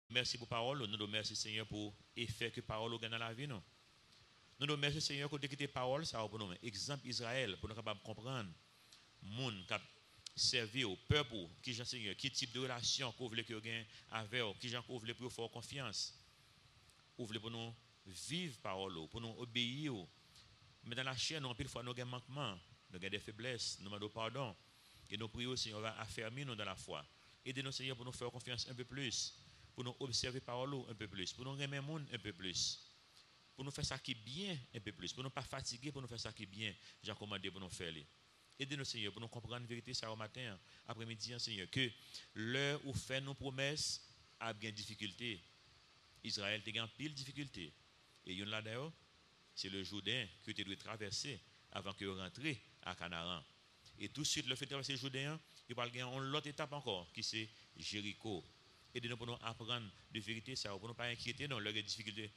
Merci pour parole, nous nous remercions Seigneur pour l'effet que parole gagne dans la vie. Nous nous remercions Seigneur pour quitter parole, ça va pour nous. Exemple Israël, pour nous capables de comprendre, monde qui servi au peuple, qui j'en Seigneur, qui type de relation qu'on voulait que gagne avec, qui j'en voulait pour faire confiance, ou voulez pour nous vivre parole, pour nous obéir. Mais dans la chair, nous, en pile fois, nous avons des manquements, nous avons des faiblesses, nous demandons pardon. Et nous prions, Seigneur, va affermir nous dans la foi. Aidez-nous, Seigneur, pour nous faire confiance un peu plus, pour nous observer parole un peu plus, pour nous aimer le monde un peu plus, pour nous faire ça qui est bien un peu plus, pour nous pas fatiguer, pour nous faire ça qui est bien, j'ai commandé pour nous faire. Aidez-nous, Seigneur, pour nous comprendre la vérité ça au matin, après-midi, Seigneur, que l'heure où fait nos promesses a bien difficulté. Israël a pile difficulté. Et il y en a d'ailleurs, c'est le Jourdain que tu dois traverser avant que tu rentres à Canaan. Et tout de suite, le fait de traverser le Jourdain, il va y avoir une autre étape encore, qui c'est Jéricho. Aidez-nous pour nous apprendre de vérité, ça, pour ne pas inquiéter dans leurs difficultés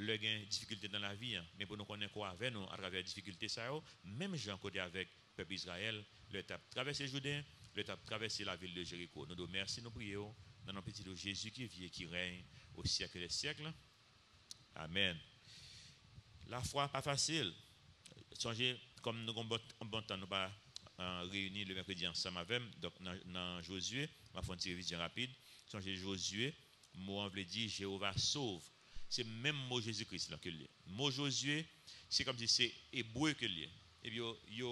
dans la vie, mais pour nous connaître quoi avec nous à travers les difficultés, ça, même Jean côté avec le peuple Israël, l'étape traverser le Jourdain, l'étape traverser la ville de Jéricho. Nous nous remercions, nous prions dans notre petit Jésus qui vit et qui règne au siècle des siècles. Amen. La foi pas facile. Songez, comme nous avons un bon temps, nous pas réunis le mercredi ensemble avec, donc dans Josué, on va faire une révision rapide. Songez Josué, mot anglais dit Jéhovah sauve. C'est même mot Jésus-Christ là que le mot Josué, c'est comme si c'est hébreu que le. Et puis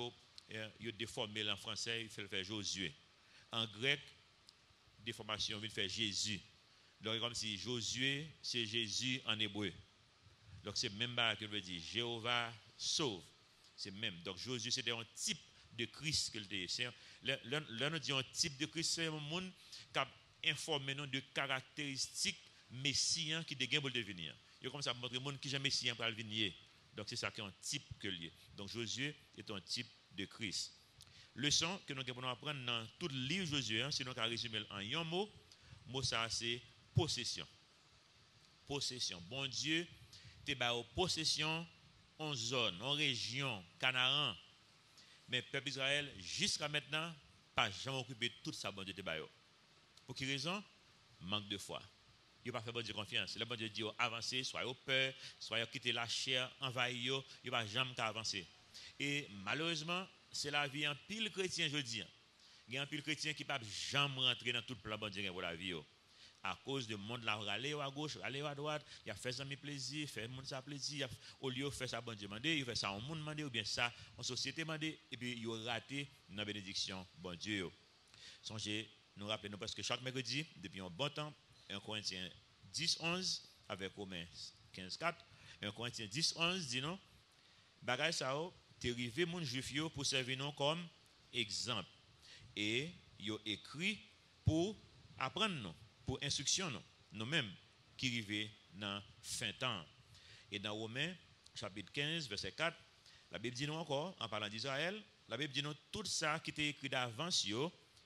il déformé en français, il fait le faire Josué. En grec, déformation, il fait Jésus. Donc comme si Josué, c'est Jésus en hébreu. Donc c'est même pas que veut dire Jéhovah sauve. C'est même. Donc Josué c'était un type de Christ que le dit. Là nous disons un type de Christ, c'est un monde qui a informé nous de caractéristiques messiens qui dégainent pour devenir. Il comme ça montrer monde qui jamais messien pour venir. Donc c'est ça qui est un type que lié. Donc Josué est un type de Christ. Leçon que nous devons apprendre dans tout le livre Josué, si nous résumer en un mot, ça c'est possession. Possession. Bon Dieu te ba possession en zone, en région, Canaan. Mais le peuple Israël, jusqu'à maintenant, pas jamais occupé toute sa bon Dieu te ba. Pour quelle raison? Manque de foi. Il n'a pas fait bon Dieu confiance. Le bon Dieu dit avancer, soit au peur, soit quitter la chair, envahir, il ne va jamais avancer. Et malheureusement, c'est la vie en pile chrétien, je dis. Il y a un pile chrétien qui ne peut jamais rentrer dans tout le plan bon Dieu pour la vie. À cause du monde là, aller à gauche, aller à droite, il a fait ça mes plaisir, fait monde ça plaisir, au lieu de faire ça bon Dieu mandé, il fait ça en monde mandé ou bien ça en société mandé et puis il a raté dans bénédiction bon Dieu. Songez, nous rappelons parce que chaque mercredi depuis un bon temps, 1 Corinthiens 10:11 avec Romains 15:4, 1 Corinthiens 10:11 dit non, bagay ça t'es arrivé mon juif pour servir nous comme exemple et yo écrit pour apprendre nous, pour instruction nous-mêmes qui arrivons dans fin temps. Et dans Romains chapitre 15 verset 4, la Bible dit nous encore en parlant d'Israël, la Bible dit nous tout ça qui était écrit d'avance yo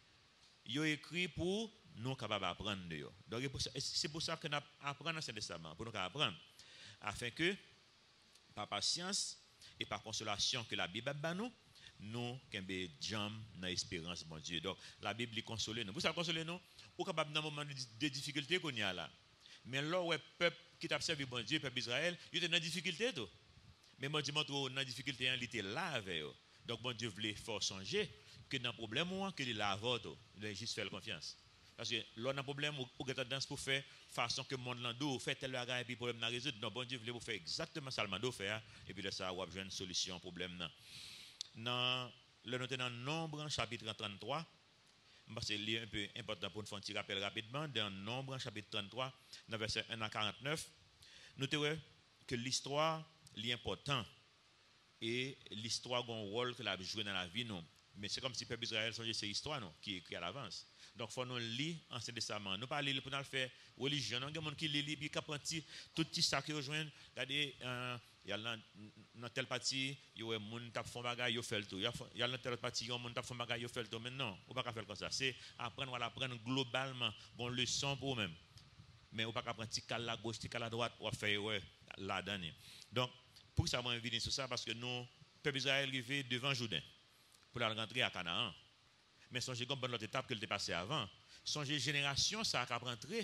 écrit pour nous capables d'apprendre de yo. Donc c'est pour ça que nous apprenons dans ce testament pour nous apprendre afin que par patience et par consolation que la Bible a nous nous kembe jam dans espérance bon Dieu. Donc la Bible lui console nous. Pour ça consoler nous, ou capable dans moment de difficulté qu'on y a là. Mais là où peuple qui t'a servi bon Dieu, peuple Israël, il était dans difficulté tout. Mais bon Dieu montre dans difficulté il était là avec eux. Donc bon Dieu voulait faire songer que dans problème que il là avec eux, il juste faire confiance. Parce que là dans problème ou tendance pour faire façon que monde l'ando fait tel bagage et puis problème n'a résoudre. Non bon Dieu voulait pour faire exactement ça le mando faire et puis là ça va avoir une solution problème là. Dans le noté dans Nombre chapitre 33, c'est un peu important pour nous faire un petit rappel rapidement. Dans Nombre chapitre 33, dans verset 1 à 49, notez que l'histoire est importante et l'histoire a un rôle que la joue dans la vie. Non. Mais c'est comme si le peuple Israël songeait ces histoires qui est écrite à l'avance. Donc, il faut nous lire Ancien Testament. Nous pas lire pour nous faire religion. Il y a des gens qui lisent puis qui apprennent tout petit ça qui rejoignent. Regardez, il y a dans telle partie, il y a des gens qui font bagage, ils font le tout. Il y a dans telle partie, il y a des gens qui font bagage, ils font le tout. Mais non, on ne peut pas faire comme ça. C'est apprendre, on va apprendre globalement, bon leçon pour eux-mêmes. Mais on ne peut pas apprendre petit à la gauche, petit à la droite, on va faire là-dedans. Donc, pour ça, on va inviter sur ça parce que nous, le peuple Israël arrivé devant Jourdain pour la rentrer à Canaan. Mais songez comme bonne l'autre étape que le passé avant. Songez génération ça a rentré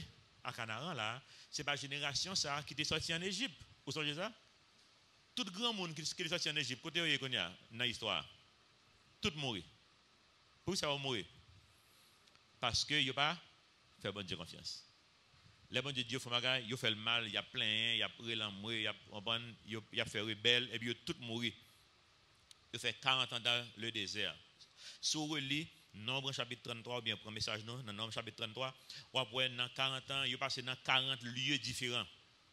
à Canaan là, c'est pas génération ça qui était sorti en Égypte. Vous savez ça? Tout grand monde qui est sorti en Égypte, côté où il y a dans l'histoire, tout mourir. Pourquoi ça va mourir? Parce que il a pas fait bon Dieu confiance. Les bon Dieu font magaille, il fait le mal, il y a plein, il y a l'amour, il y a fait rebelle et puis il tout mourir. Il fait 40 ans dans le désert. Sur relit Nombre chapitre 33 ou bien premier message non, dans Nombre chapitre 33, ou après dans 40 ans, il passé dans 40 lieux différents.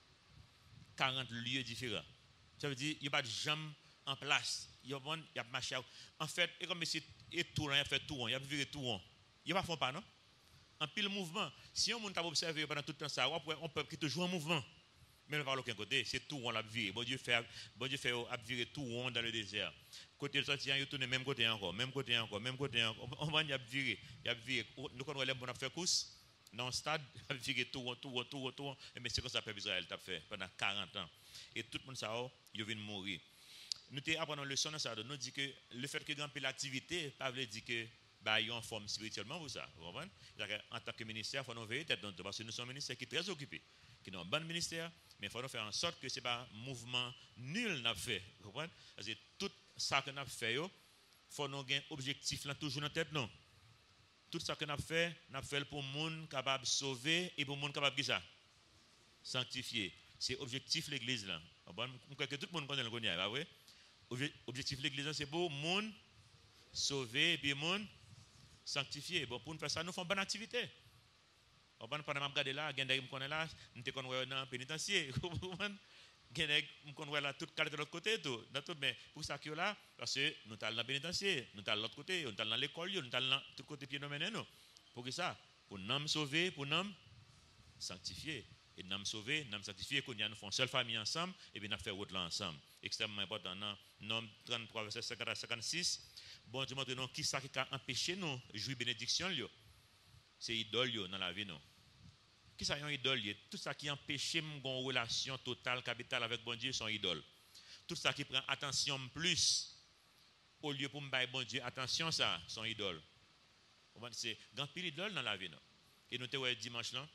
40 lieux différents. Ça veut dire il n'y a pas de jambes en place. Il y a marché. En fait, et comme si et tout il a fait tout, il a viré tout rond. Il va faire pas non? En pile mouvement. Si on t'a observé pendant tout le temps ça, on peut toujours en mouvement. Mais ne pas aucun côté, c'est tout rond l'a viré. Bon Dieu fait a viré tout rond dans le désert. Côté sorti, il tourne même côté encore, même côté encore, même côté encore. On va y viré, nous quand on lève on a fait course dans le stade, il a viré tout rond. Mais c'est comme ça peuple Israël t'a fait pendant 40 ans. Et tout le monde ça il vient mourir. Nous apprenons le leçon dans ça, nous dit que le fait que grand peu l'activité pas veut dire que bah ils en forme spirituellement pour ça, vous comprenez? En tant que ministère, il faut nous veiller tête dans tout parce que nous sommes un ministère qui est très occupé, qui est un bon ministère, mais il faut nous faire en sorte que c'est pas mouvement nul n'a fait, vous comprenez? Parce que tout ça que nous avons fait, il faut nous avoir un objectif là toujours dans tête non. Tout ça que nous avons fait pour monde capable de sauver et pour monde capable de ça sanctifier. C'est objectif l'église là. Je crois que tout le monde connaît le connaît, bah oui. Objectif l'église c'est pour monde sauver et puis monde sanctifier. Bon pour nous faire ça nous faisons bonne activité. On va pas regarder là, gardez me connaît là, nous te connait dans pénitencier. Gardez me connait là toute carte de l'autre côté tout, dans tout mais pour ça que là parce que nous allons dans pénitencier, nous allons de l'autre côté, nous allons dans l'école, nous allons dans tout côté pied nous nous. Pour que ça, pour nous sauver, pour nous sanctifier. Et nous sauver, nous sanctifier, qu'on y a nous font seule famille ensemble et puis nous faire route là ensemble. Extrêmement important dans Nombre 33 verset 50 à 56. Bon Dieu montre nous qui ça qui a empêché nous jouir bénédiction là. C'est idole dans la vie non. Qui ça un idole? Tout ça qui empêche une relation totale capitale avec bon Dieu sont idoles. Tout ça qui prend attention plus au lieu pour me bailler bon Dieu attention ça sont idoles. C'est grand pile idole dans la vie non. Et nous te dimanche là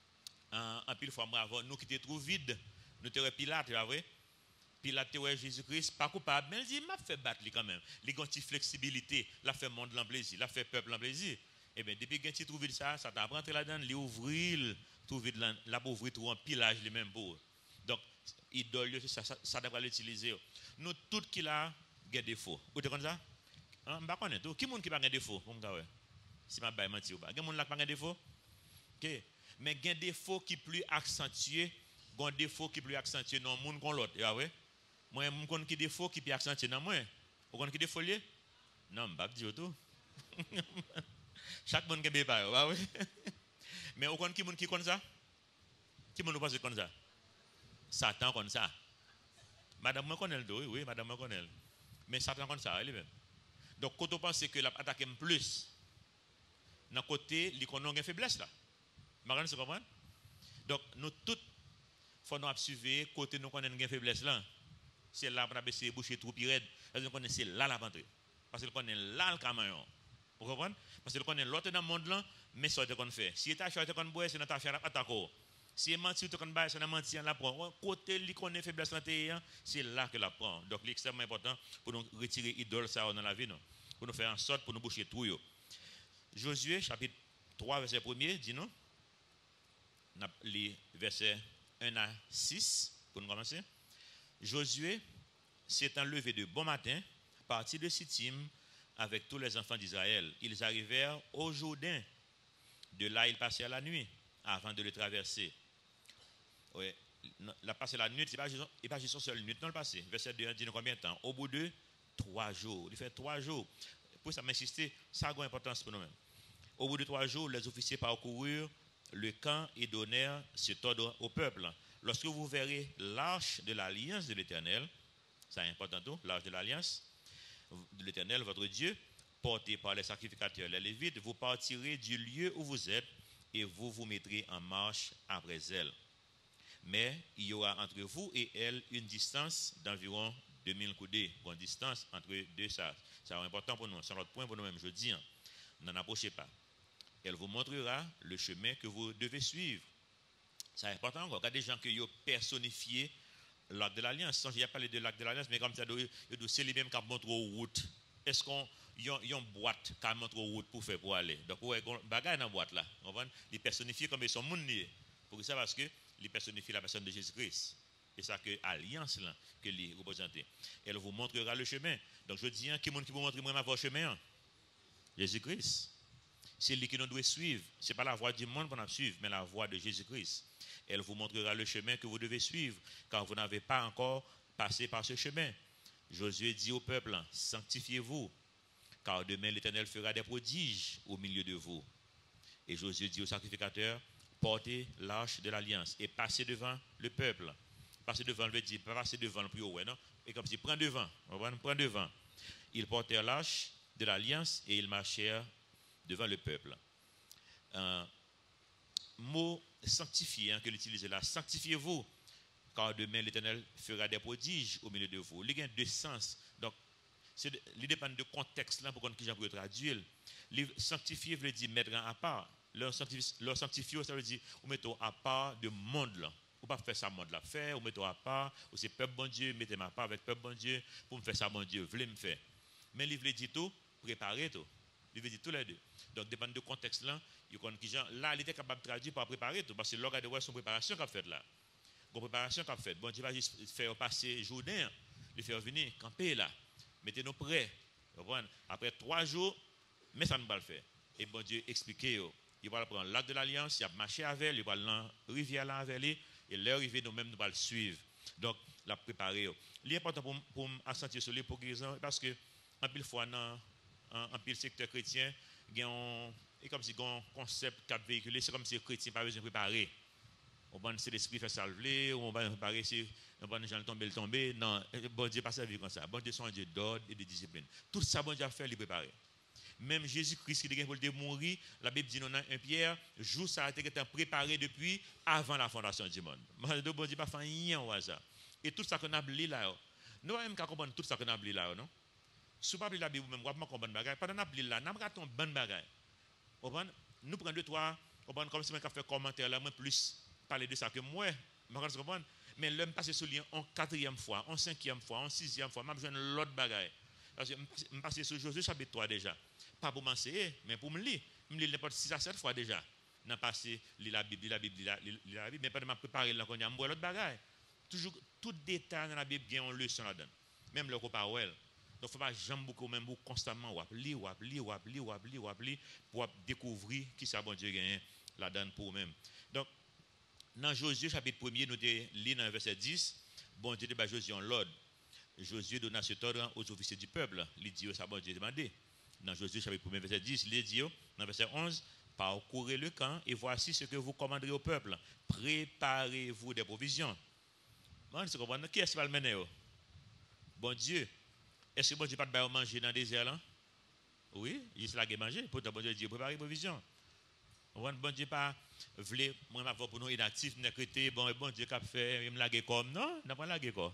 en pile fois bravo nous qui te trouve vide nous te Pilate c'est vrai Pilate te Jésus-Christ pas coupable mais il dit m'a fait battre lui quand même il a une flexibilité l'a fait monde en plaisir l'a fait peuple en plaisir et bien depuis que tu trouves ça t'a rentré là-dedans li ouvrir tout vide là pour ouvrir tout en pilage lui même pour donc idole ça devrait l'utiliser nous tout qui là gain défaut ou te comme ça on pas connaître tout qui monde qui pas gain défaut pour me ouais si m'a bail mentir ou pas gain monde là pas gain défaut OK mais il y a des défauts qui plus accentués, il défaut qui plus accentué dans le monde qu'on l'autre. Moi, je connais qui défaut qui plus accentué dans moi. Vous connaissez qui défaut lié? Non, je ne vais pas dire tout. Chaque monde qui est pas, mais vous connaissez qui connaît ça? Qui monde pense comme ça? Satan comme ça. Madame me connaît le oui, madame me connaît. Mais Satan comme ça, lui-même. Donc, quand on pense que l'attaque plus, dans le côté, il connaît une faiblesse là. Vous comprenez? Donc, nous tous, il faut nous suivre côté nous connaissons une faiblesse là. C'est là pour nous essayer de boucher tout pirate. Parce que nous connaissons là la rentrée. Parce que nous connaissons là le camion. Vous comprenez? Parce que nous connaissons l'autre dans le monde là, mais ce qu'on fait. Si tu as fait qu'on boit, c'est notre affaire à attaquer. Si tu as menti, tu as c'est notre menti, on la prend. Côté qui connaît faiblesse là, c'est là que la prend. Donc, c'est extrêmement important pour nous retirer l'idole ça dans la vie. Pour nous faire en sorte pour nous boucher tout. Josué, chapitre 3, verset 1er, dit nous. Les versets 1 à 6 pour nous commencer. Josué s'étant levé de bon matin, partit de Sittim avec tous les enfants d'Israël. Ils arrivèrent au Jourdain. De là, ils passèrent la nuit avant de le traverser. Oui, la passer la nuit, il pas juste une seule nuit, non le passé. Verset 2 dit nous combien de temps? Au bout de 3 jours. Il fait 3 jours. Pour ça m'insister, ça a une importance pour nous-mêmes. Au bout de 3 jours, les officiers parcoururent le camp et donnèrent cet ordre au peuple. Lorsque vous verrez l'arche de l'alliance de l'Éternel, c'est important tout, l'arche de l'alliance de l'Éternel, votre Dieu, portée par les sacrificateurs, les Lévites, vous partirez du lieu où vous êtes et vous vous mettrez en marche après elle. Mais il y aura entre vous et elle une distance d'environ 2000 coudées. Une distance entre deux ça. C'est important pour nous. C'est notre point pour nous-mêmes. Je dis, n'en approchez pas. Elle vous montrera le chemin que vous devez suivre. C'est important encore. Il y a des gens qui ont personnifié l'acte de l'alliance. Sans j'ai parlé de l'acte de l'alliance, mais comme ça, c'est lui-même qui montre aux routes. Est-ce qu'on y a une boîte qui montre aux routes pour faire pour aller? Donc, ouais, bagaille dans la boîte là. Il personnifie comme ils sont monde lié. Pour ça, parce que il personnifie la personne de Jésus-Christ. Et ça que alliance là que lui représente. Elle vous montrera le chemin. Donc je dis, qui vous montre moi votre chemin? Jésus-Christ. C'est lui que nous devons suivre. Ce n'est pas la voie du monde qu'on a suivre, mais la voie de Jésus-Christ. Elle vous montrera le chemin que vous devez suivre, car vous n'avez pas encore passé par ce chemin. Josué dit au peuple, sanctifiez-vous, car demain l'Éternel fera des prodiges au milieu de vous. Et Josué dit au sacrificateur, portez l'arche de l'alliance et passez devant le peuple. Passer devant, veut dire passer devant le plus haut, non? Et comme si prend devant, prend devant. Ils portèrent l'arche de l'alliance et ils marchèrent devant le peuple. Mot sanctifié que l'utilise là, sanctifiez-vous, car demain l'Éternel fera des prodiges au milieu de vous. Il y a deux sens. Donc, il dépend du contexte là pour qu'on puisse traduire. Sanctifier veut dire mettre à part. Leur sanctifier, ça veut dire ou mettons à part de monde là. Ou pas faire ça monde là faire, ou mettons à part, ou c'est peuple bon Dieu, mettez-moi à part avec peuple bon Dieu pour me faire ça bon Dieu, voulez me faire. Mais il veut dire tout, préparer tout. Il veut dire tous les deux. Donc, dépend du contexte là, là, il était capable de traduire par préparer tout, parce que l'organe de voir son préparation qu'a fait là. Une préparation qu'a fait. Bon Dieu va juste faire passer Jourdain, le faire venir, camper là. Mettez-nous prêts. Après 3 jours, mais ça ne va pas le faire. Et bon Dieu expliquer, il va prendre l'acte de l'alliance, il va marcher avec, il va dans la rivière là avec lui, et l'arrivée nous-mêmes nous va le suivre. Donc, la préparer. Il est important pour m'assentir sur les pour guérison, parce que en pile fois dans en pile secteur chrétien, il y a un concept qui a véhiculé, c'est comme si les chrétiens n'avaient pas besoin de préparer. On va c'est l'esprit fait salver, on va préparer si on va gens tomber. Non, bon Dieu pas servir comme ça. Bon Dieu c'est un Dieu d'ordre et de discipline. Tout ça bon Dieu a fait les préparer. Même Jésus-Christ qui est pour le mourir, la Bible dit dans 1 Pierre, jour ça a été préparé depuis avant la fondation du monde. Bon Dieu pas fait rien au hasard. Et tout ça qu'on a lu là, nous même qu'à comprendre tout ça qu'on a lu là, non? Si vous ne la Bible même, vous ne comprenez pas bagaille. Pendant que nous avons raté une bonne bagaille. Nous prenons 2-3, comme si on fait commentaire là, moi plus parler de ça que moi. Mais l'homme passe sur lui en 4e fois, en 5e fois, en 6e fois, je besoin de l'autre bagaille. Parce que je passe sur Josué chapitre 3 déjà. Pas pour m'enseigner, mais pour me lire. Je me lis n'importe 6 à 7 fois déjà. Je passé la Bible, mais pas de me préparer là, qu'on a l'autre bagaille. Toujours, tout détail dans la Bible, il y a une leçon là-dedans. Même le parole. Donc, il ne faut pas jamais beaucoup, même constamment, lire pour découvrir qui ça bon Dieu gagne là-dedans pour eux-mêmes. Donc, dans Josué chapitre 1er, nous lisons dans le verset 10, bon Dieu dit Josué en l'ordre. Josué donna cet ordre aux officiers du peuple. Il dit, ça bon Dieu demandé. Dans Josué chapitre 1er, verset 10, il dit, dans le verset 11, parcourez le camp et voici ce que vous commanderez au peuple. Préparez-vous des provisions. Qui est-ce qui va le mener? Bon Dieu. Est-ce que bon Dieu n'a pas de manger dans le désert là? Oui, il se l'a manger. Pourtant, bon Dieu dit, préparez provision. Bon Dieu pas voulait, moi, ma pour nous inactifs, bon Dieu qui a fait, il me l'a comme. Non, n'a pas lagué corps.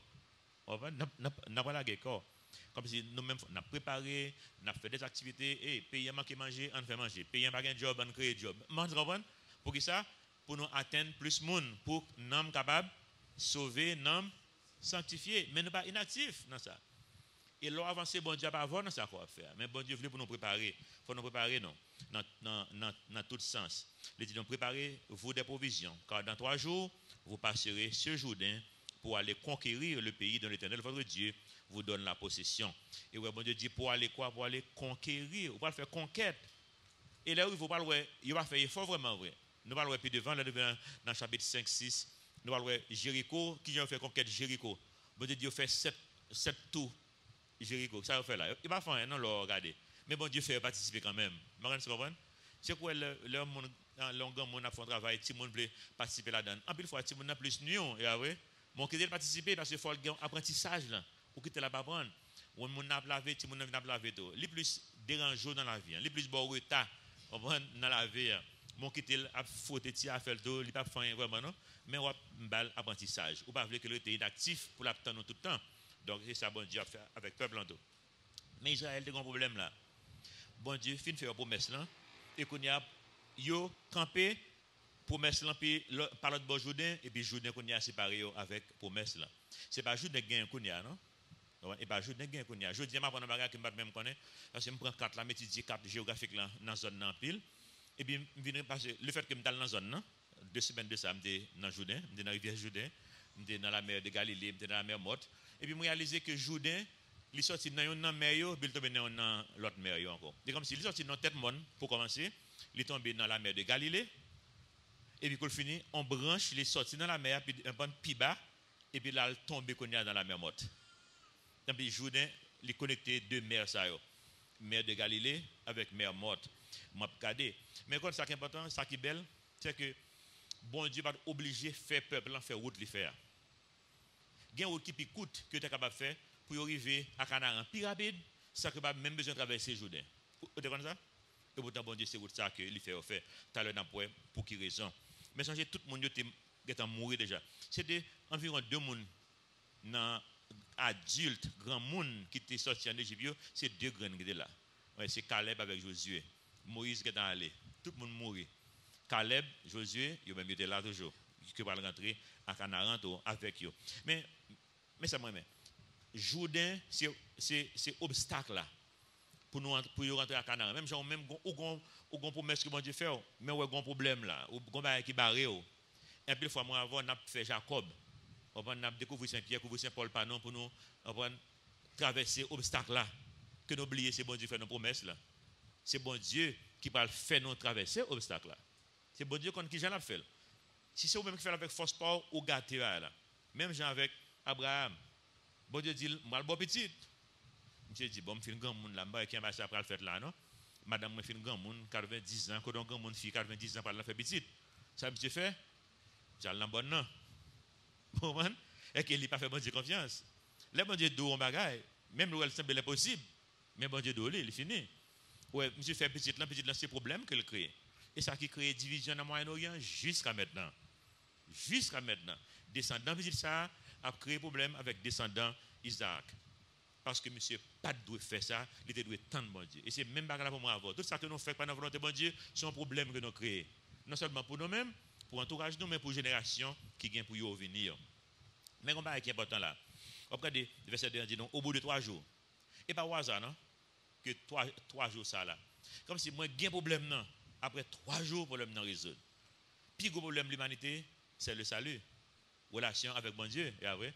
N'a pas lagué corps. Comme si nous-mêmes, on a préparé, on a fait des activités, et payer manquer manger, on fait manger. Payer pas un job, on crée un job. Pour qui ça? Pour nous atteindre plus de monde, pour nous sommes capables de sauver, nous sanctifier. Mais nous pas inactifs dans ça. Et là, avancer, bon Dieu, pas avoir dans ça quoi faire. Mais bon Dieu voulait pour nous préparer. Il faut nous préparer, non. Dans tout sens. Il dit, donc, préparez-vous des provisions. Car dans 3 jours, vous passerez ce Jourdain pour aller conquérir le pays dont l'Éternel, votre Dieu, vous donne la possession. Et ouais, bon Dieu dit, pour aller quoi? Pour aller conquérir. Vous va faire conquête. Et là où il va faire effort vraiment vrai. Nous allons plus devant, là, dans le chapitre 5, 6, nous allons Jéricho, qui vient faire conquête Jéricho. Bon Dieu dit, il fait 7 tours. Jéricho, ça va faire là. Il va faire un an, regarder. Mais bon Dieu fait participer quand même. Vous comprenez? C'est quoi le monde a fait un travail, tout le monde veut participer là-dedans. En plus, fois, tout le monde a plus de nous. Et après, mon qui participer parce qu'il faut un apprentissage là. Ou quitter la apprendre. Ou mon a lavé, tout le monde a lavé tout. Les plus dérangeants dans la vie, les plus bon retard dans la vie. Mon qui a fauté à faire tout, il pas fait vraiment non. Mais on a un apprentissage. Ou pas voulez que le était inactif pour l'attendre tout le temps. Donc, c'est ça, bon Dieu a fait avec le peuple en tout. Mais Israël a un problème là. Bon Dieu, fin fait une promesse là. Et qu'on y a campé promesse là puis par l'autre bord Jourdain et puis Jourdain qu'on y a séparé avec promesse là. C'est pas Jourdain gain qu'on y a non. Et pas Jourdain gain qu'on y a. Je dis m'a prendre bagarre que m'pas même connaît parce que me prend carte là m'étudier carte géographique là dans zone en pile et puis venir passer le fait que me dans la zone là 2 semaines de ça m'étais dans Jourdain, m'étais dans rivière Jourdain, m'étais dans la mer de Galilée, m'étais dans la mer Morte et puis me réaliser que Jourdain il sorti dans une mer yo puis il tombe dans l'autre mer yo encore. C'est comme si il sorti dans tête monde pour commencer, il tombe dans la mer de Galilée. Et puis, quand il finit, on branche, il est sorti dans la mer, puis un bon plus bas, et puis là, il tombe dans la mer morte. Et puis, Jourdain, il est connecté deux mers, ça, mer de Galilée avec mer morte. M'a regardé. Mais quand ça qui est important, ça qui est belle, c'est que bon Dieu va obligé de faire peuple, faire route, les faire. Il y a une route qui coûte que tu es capable de faire pour arriver à Canaan. Plus rapide, ça que pas même besoin de traverser Jourdain. Vous comprenez ça? Et pourtant, bon Dieu, c'est ça que il fait. Tout à l'heure, pour qui raison? Mais songez, tout le monde est mort déjà. C'était environ 2 personnes adultes, grands monde qui étaient sortis en Égypte. C'est 2 grands qui étaient là. Ouais, c'est Caleb avec Josué. Moïse qui est allé. Tout le monde mourit. Caleb, Josué, ils même étaient là toujours. Qui va rentrer à Canaan avec eux. Mais ça moi-même. Jourdain, c'est obstacle là. Pour nous rentrer à Canaan. Même genre, même on promesse que bon Dieu fait, mais on a un problème là, on a qui barré. Et puis, fois, moi, avant, on a fait Jacob. On a découvert Saint-Pierre, découvert Saint-Paul, Panon, pour nous traverser l'obstacle là. Que nous oublions, c'est bon Dieu fait nos promesses là. C'est bon Dieu qui va faire nous traverser l'obstacle là. C'est bon Dieu qui j'en a fait. Si c'est vous-même qui fait avec force power ou gâté là. Même gens avec Abraham. Bon Dieu dit, moi, le bon petit. Monsieur dit, bon, je suis un grand monde là, je suis un après le fait là, non? Madame, je suis un grand monde, 90 ans, quand on grand monde, fille, 90 ans, par la fait petit. Ça, monsieur fait? J'ai le bon nom. Bon, et qu'il n'a pas fait bon Dieu confiance. Le bon Dieu d'où on bagaille, même le semble impossible, mais bon Dieu d'où il est fini. Ouais, monsieur fait petit là, c'est problème qu'il crée. Et ça qui crée division dans le Moyen-Orient jusqu'à maintenant. Jusqu'à maintenant. Descendant petit ça a créé problème avec descendant Isaac. Parce que monsieur pas doit faire ça, il doit tendre bon Dieu. Et c'est même bagarre pour moi avoir. Tout ça que nous faisons pas dans la volonté de bon Dieu, c'est un problème que nous créons. Non seulement pour nous-mêmes, pour l'entourage nous, mais pour les générations qui viennent pour y venir. Mais on va qui est important là. Après le verset 2 dit non, au bout de 3 jours. Et pas au hasard, non? Que 3 jours ça là. Comme si moi j'ai un problème non. Après 3 jours, le problème non résoudre. Puis le problème de l'humanité, c'est le salut. Relation avec bon Dieu, et après.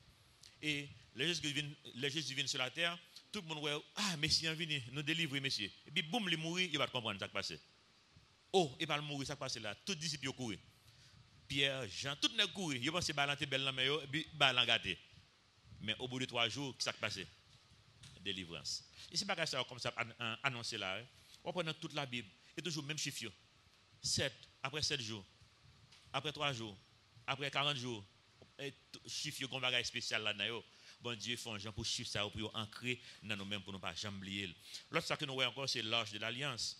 Et les Jésus viennent sur la terre, tout le monde dit, ah, Messie est venu, nous délivrer, Messie. Et puis, boum, il mourit, il va comprendre ce qui passe. Oh, il va mourir, ça passe là. Tous les disciples courent. Pierre, Jean, tout le monde court. Ils pensent que c'est belle, mais ils sont gâtés. Mais au bout de 3 jours, qu'est-ce qui passe? Délivrance. Et c'est pas ça comme ça annoncé là. On prend toute la Bible, et toujours le même chiffre. 7, après 7 jours, après 3 jours, après 40 jours. Chiffre qu'on va spécial là dedans bon Dieu font gens pour chiffre ça pour ancrer dans nous mêmes pour ne pas jamais oublier l'autre ça que nous voyons encore c'est l'âge de l'alliance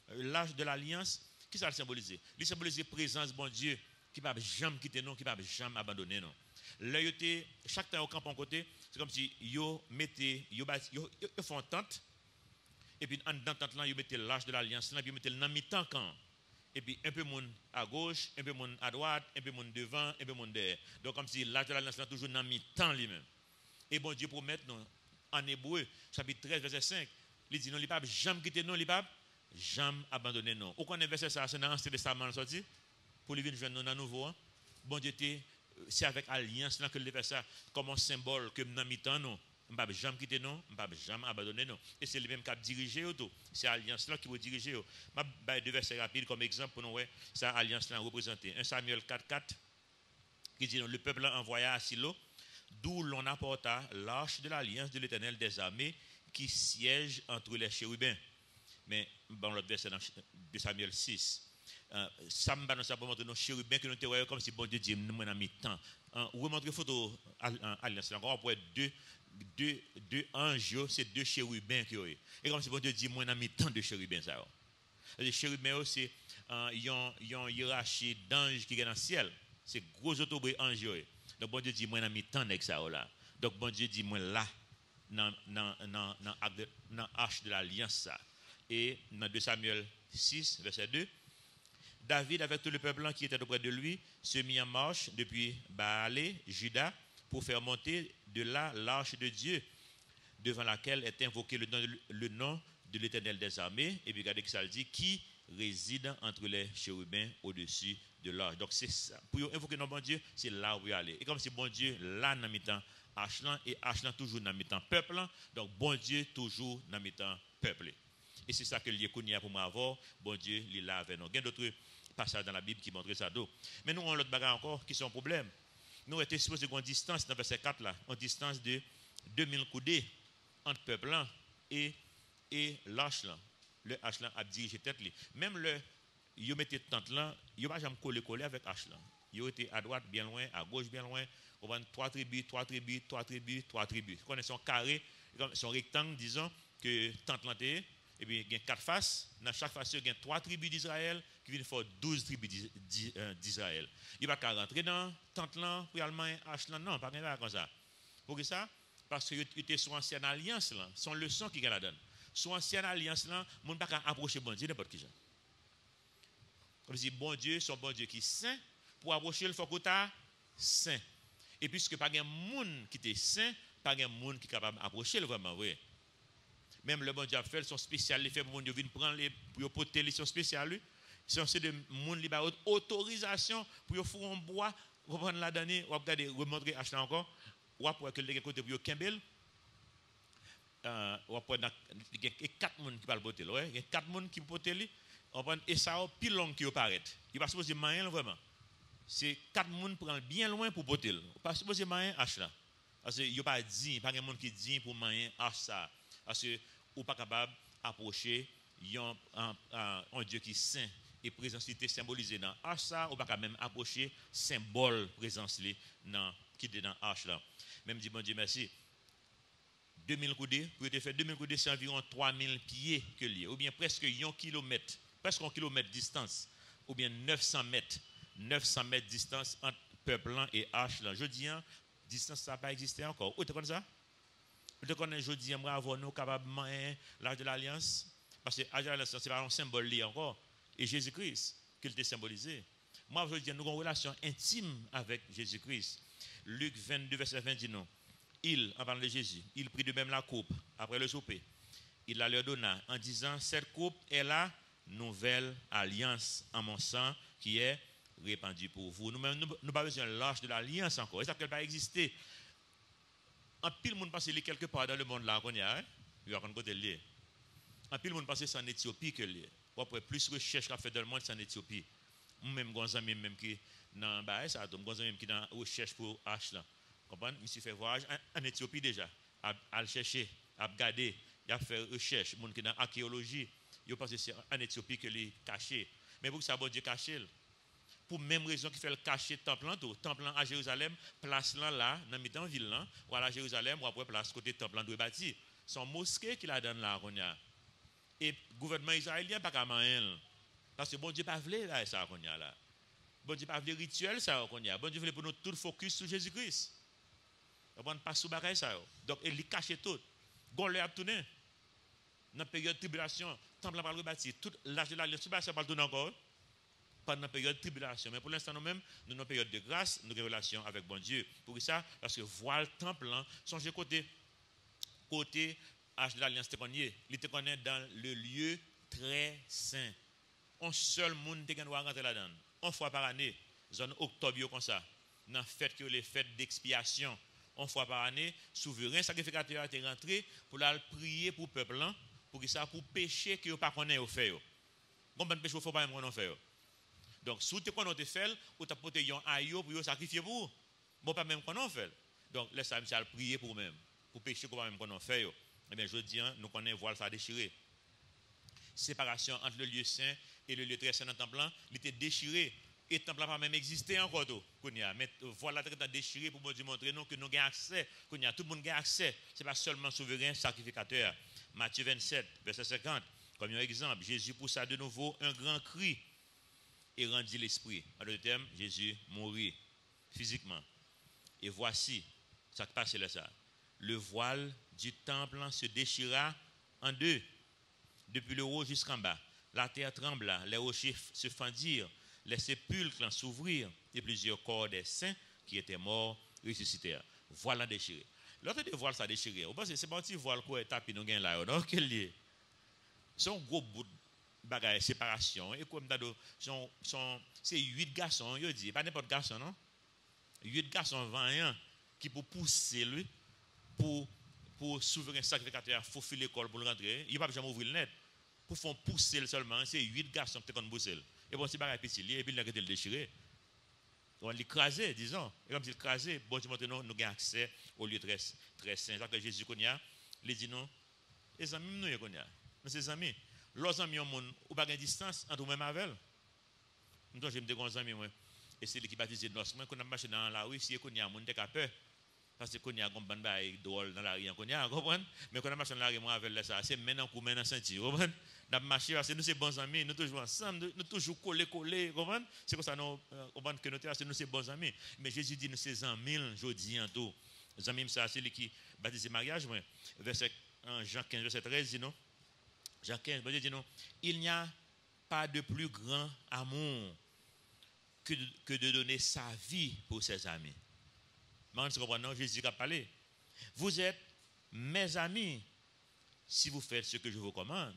qui ça le symboliser il symbolise présence bon Dieu qui va jamais quitter nous qui va jamais abandonner nous là chaque temps au camp en côté c'est comme si yo font tente et puis dans tente là yo mettez l'âge de l'alliance là puis mettez le dans mi-temps camp. Et puis un peu monde à gauche, un peu monde à droite, un peu monde devant, un peu monde derrière. Donc comme si l'âge de l'alliance est toujours dans mi-temps lui-même. Et bon Dieu promet nous, en Hébreu, chapitre 13, verset 5, il dit non, il ne va jamais quitter nous, il ne va jamais abandonner nous. Au qu'on verset ça, c'est dans l'Ancien Testament sorti, pour lui venir nous dans nouveau. Bon Dieu, c'est avec alliance que il fait ça, comme un symbole que dans mi-temps nous. Je ne vais jamais quitter nous, je ne vais jamais abandonner nous. Et c'est lui-même qui a dirigé tout. C'est l'alliance là qui va diriger. Je vais 2 versets rapides comme exemple pour nous voir cette alliance là représentée. 1 Samuel 4:4 qui dit le peuple envoya à Silo, d'où l'on apporta l'arche de l'alliance de l'Éternel des armées qui siège entre les chérubins. Mais dans l'autre verset dans 2 Samuel 6. Ça me balance pour montrer nos chérubins que nous te voyons comme si bon Dieu dit nous en mi-temps. On va montrer photo alliance là encore pour deux anges, c'est 2 chérubins qui ont. Et comme si bon Dieu dit, moi, on a mis tant de chérubins. Les chérubins, c'est une hiérarchie d'anges qui est dans le ciel. C'est gros autobré anges. Donc bon Dieu dit, moi, on a mis tant de ça là. Donc bon Dieu dit, moi, là, dans l'arche de l'alliance. Et dans 2 Samuel 6, verset 2, David, avec tout le peuple qui était auprès de lui, se mit en marche depuis Baalé, Juda, pour faire monter de là l'arche de Dieu, devant laquelle est invoqué le nom de l'Éternel des armées. Et puis regardez que ça le dit, qui réside entre les chérubins au-dessus de l'arche. Donc c'est ça. Pour invoquer notre bon Dieu, c'est là où il aller. Et comme c'est bon Dieu, là dans mi-temps, Ashlan, et Ashlan toujours dans mi-temps peuple, donc bon Dieu toujours dans mi-temps peuple. Et c'est ça que l'Yekounia pour moi avoir, bon Dieu, il est là avec nous. Il y a d'autres passages dans la Bible qui montrent ça. Mais nous, on a l'autre bagarre encore qui sont un problème. Nous étions supposés avoir une distance, dans le verset 4 là, une distance de 2000 coudées entre peuple et l'arche là. Le H là a dirigé tête là. Même le yo mettait tente là, yo pas jamais coller avec H là. Yo était à droite bien loin, à gauche bien loin. On va 3 tribus. Connaissons carré, son rectangle disons que tente là et puis il y a 4 faces, dans chaque face il y a 3 tribus d'Israël qui viennent faire 12 tribus d'Israël. Il va pas rentrer dans tente là pour Allemagne H là non, pas comme ça. Pour ça parce que était sur ancienne alliance là, son leçon qui la donne. Sur ancienne alliance là, moun pas approcher bon Dieu n'importe qui gens. Comme si bon Dieu, son bon Dieu qui est saint, pour approcher il faut que tu saint. Et puisque pas un monde qui est saint, pas un monde qui est capable d'approcher vraiment vrai. Même le bon Dieu a fait son spécial, il fait pour Dieu venir prendre les pour porter les son spécial. C'est de monde qui a autorisation pour faire un bois, pour prendre la dernière, on va regarder remontrer acheter encore, ou pour que les côté pour Kembel. On va il y a 4 personnes qui parlent porter, ouais, il y a 4 personnes qui porter on prend et ça au pile long qui apparaît. Il va supposer moyen vraiment. C'est 4 personnes prennent bien loin pour porter. Pas supposer moyen H là. Parce que il y a pas dit, pas un monde qui dit pour moyen H ça. Parce que ou pas capable approcher un Dieu qui est saint et présence était symbolisée dans H ça ou pas même approcher symbole présence dans qui est dans H là. Même dit bon Dieu merci. 2000 coudées, pour te faire 2000 coudées, c'est environ 3000 pieds que lié, ou bien presque 1 kilomètre, presque 1 kilomètre de distance, ou bien 900 mètres de distance entre peuple et H là. Je dis, distance ça n'a pas existé encore. Où tu connais ça? Où tu connais, je dis, moi, avoir nous capable l'âge de l'Alliance, parce que l'âge de l'Alliance, c'est pas un symbole lié encore, et Jésus-Christ, qu'il t'a symbolisé. Moi, je dis, nous avons une relation intime avec Jésus-Christ. Luc 22, verset 20 dit non. Il, en parlant de Jésus, il prit de même la coupe après le souper. Il la leur donna en disant, cette coupe est la nouvelle alliance en mon sang qui est répandue pour vous. Nous-mêmes, nous n'avons pas besoin de l'âge de l'alliance encore. Et ça ne peut pas exister. En pile, le monde passe quelque part dans le monde là, il y a un côté lié. En pile, le monde passe c'est en Éthiopie que lié. Après, plus de recherche qu'a fait dans le monde, c'est en Éthiopie. Moi-même, j'ai même qui dans ça, même qui dans recherche pour H là. Comprenez? Monsieur fait voyage en Éthiopie déjà, à chercher, à regarder, il a fait recherche, monde qui dans archéologie, il pense que c'est en Éthiopie que les caché. Mais pour que ça bon Dieu caché. Pour même raison qu'il fait le cacher temple à Jérusalem, place là dans mi-temps ville là, ou à Jérusalem ou après place côté temple doit bâti. Son mosquée qu'il a donné là qu'on a. Et le gouvernement israélien pas comme un parce que bon Dieu pas voulu là ça qu'on a là. Bon Dieu pas voulu rituel ça qu'on a. Bon Dieu voulait pour nous tout focus sur Jésus-Christ. On ne pas sous bagaille ça. Donc il cache tout. Gon le a tourné. Dans la période de tribulation, temple va rebâtir. Tout l'âge de la tribulation va tourner encore. Pendant la période de tribulation. Mais pour l'instant nous-mêmes, nous avons une période de grâce, nous avons une relation avec bon Dieu. Pour ça, parce que voile temple, songez côté âge de l'alliance témoigné. Il était connu dans le lieu très saint. Un seul monde qui doit rentrer là-dedans. Une fois par année, zone octobre comme ça. Dans fête que les fêtes d'expiation. Une fois par année, souverain sacrificateur est rentré pour la prier pour le peuple, pour que ça pour pécher que pas connaît au fait. Combien de péché faut pas même faire. Donc si tu connais fait ou tu as porté un aïe pour sacrifier pour bon pas même qu'on fait. Donc laisse ça monsieur prier pour même pour pécher qu'on pas même qu'on fait. Eh bien je dis nous connaît voile ça déchiré. Séparation entre le lieu saint et le lieu très saint dans le temple, il était déchiré. Et le temple n'a pas même existé encore. Mais voilà, très déchiré pour nous montrer que nous avons accès. Tout le monde a accès. Ce n'est pas seulement souverain sacrificateur. Matthieu 27, verset 50. Comme un exemple, Jésus poussa de nouveau un grand cri et rendit l'esprit. En d'autres termes, Jésus mourit physiquement. Et voici, ça qui passe là ça. Le voile du temple se déchira en deux, depuis le haut jusqu'en bas. la terre trembla, les rochers se fendirent, les sépulcres s'ouvrirent, et plusieurs corps des saints qui étaient morts ressuscitèrent. Voilà déchiré. L'autre de voile, ça déchiré. Vous pensez, c'est pas un petit voile qu'on est tapé, nous gagnons là, non? Quel lieu? C'est un gros bout de bagaille, séparation. Et comme c'est 8 garçons, il dit, pas n'importe garçon, non? 8 garçons vaillants qui pour pousser lui, pour souverain sacrificateur, il faut filer l'école pour le rentrer. Il ne va pas jamais ouvrir le net. Pour faire pousser seulement, c'est 8 garçons qui ont poussé. Et bon, c'est pas petit, et puis il a été déchiré. On l'écraser, disons. Et comme c'est écrasé, bon, tu montres nous avons accès au lieu très, très saint. C'est que Jésus connaît, il dit non, les amis, nous connaissons. Nous, ces amis, leurs amis, ou pas de distance entre nous-mêmes avec eux. Nous, j'ai des amis, et c'est lui qui baptise nos. Moi, quand on marche dans la rue, si on connaît, on a peur. Parce que qu'on y a un bon bail drôle dans la rue, qu'on y a, comprendre? Mais quand on marche dans la rue, moi avec ça, c'est maintenant qu'on mène en sentier, comprendre? Dans marcher parce que nous sommes bons amis, nous toujours ensemble, nous toujours collés, comprendre? C'est comme ça nous comprendre que nous sommes bons amis. Mais Jésus dit nous sommes amis aujourd'hui en tout. Les amis, ça c'est lui qui baptise mariage, moi. Verset Jean 15 verset 13 dit non. Jean 15 Dieu dit non, il n'y a pas de plus grand amour que de donner sa vie pour ses amis. Non, Jésus a parlé. Vous êtes mes amis si vous faites ce que je vous commande.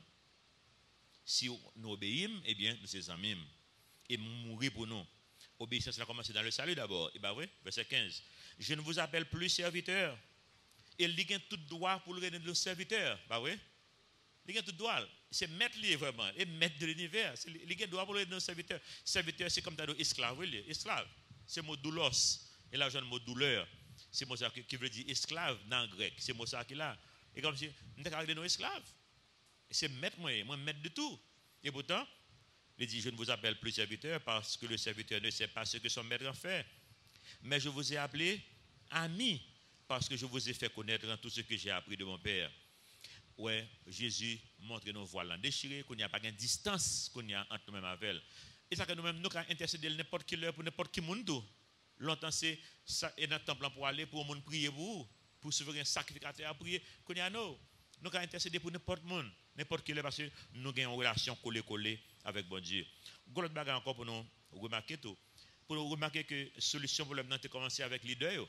Si nous obéissons, eh bien, nous sommes amis. Et mourir pour nous. Obéissance, ça a commencé dans le salut d'abord. Et bien oui, verset 15. Je ne vous appelle plus serviteur. Il dit qu'il a tout droit pour le de serviteur. Bah oui. Il a tout droit. C'est maître lié vraiment. Et maître de l'univers. Il a droit pour le de serviteur. Serviteur, c'est comme tu as dit esclave. Esclave. C'est le mot doulos. Et là, j'ai le mot douleur. C'est le mot ça qui veut dire esclave dans le grec. C'est le mot ça qui est là. Et comme si nous avons des esclaves. C'est maître, moi maître de tout. Et pourtant, il dit, je ne vous appelle plus serviteur parce que le serviteur ne sait pas ce que son maître a fait. Mais je vous ai appelé ami parce que je vous ai fait connaître tout ce que j'ai appris de mon Père. Ouais, Jésus montre nos voiles déchirées, qu'il n'y a pas de distance qu'on y a entre nous-mêmes avec elle. Et ça que nous-mêmes, nous avons intercédé n'importe quelle heure pour n'importe qui monde. Longtemps, c'est ça, et dans le temple pour aller, pour le monde prier pour souverain sacrificateur à prier, qu'on y a nous. Nous avons intercédé pour n'importe monde, n'importe qui, parce que nous avons une relation collée avec bon Dieu. Gros bagage encore pour nous remarquer tout. Pour nous remarquer que la solution pour le problème a commencé avec leader,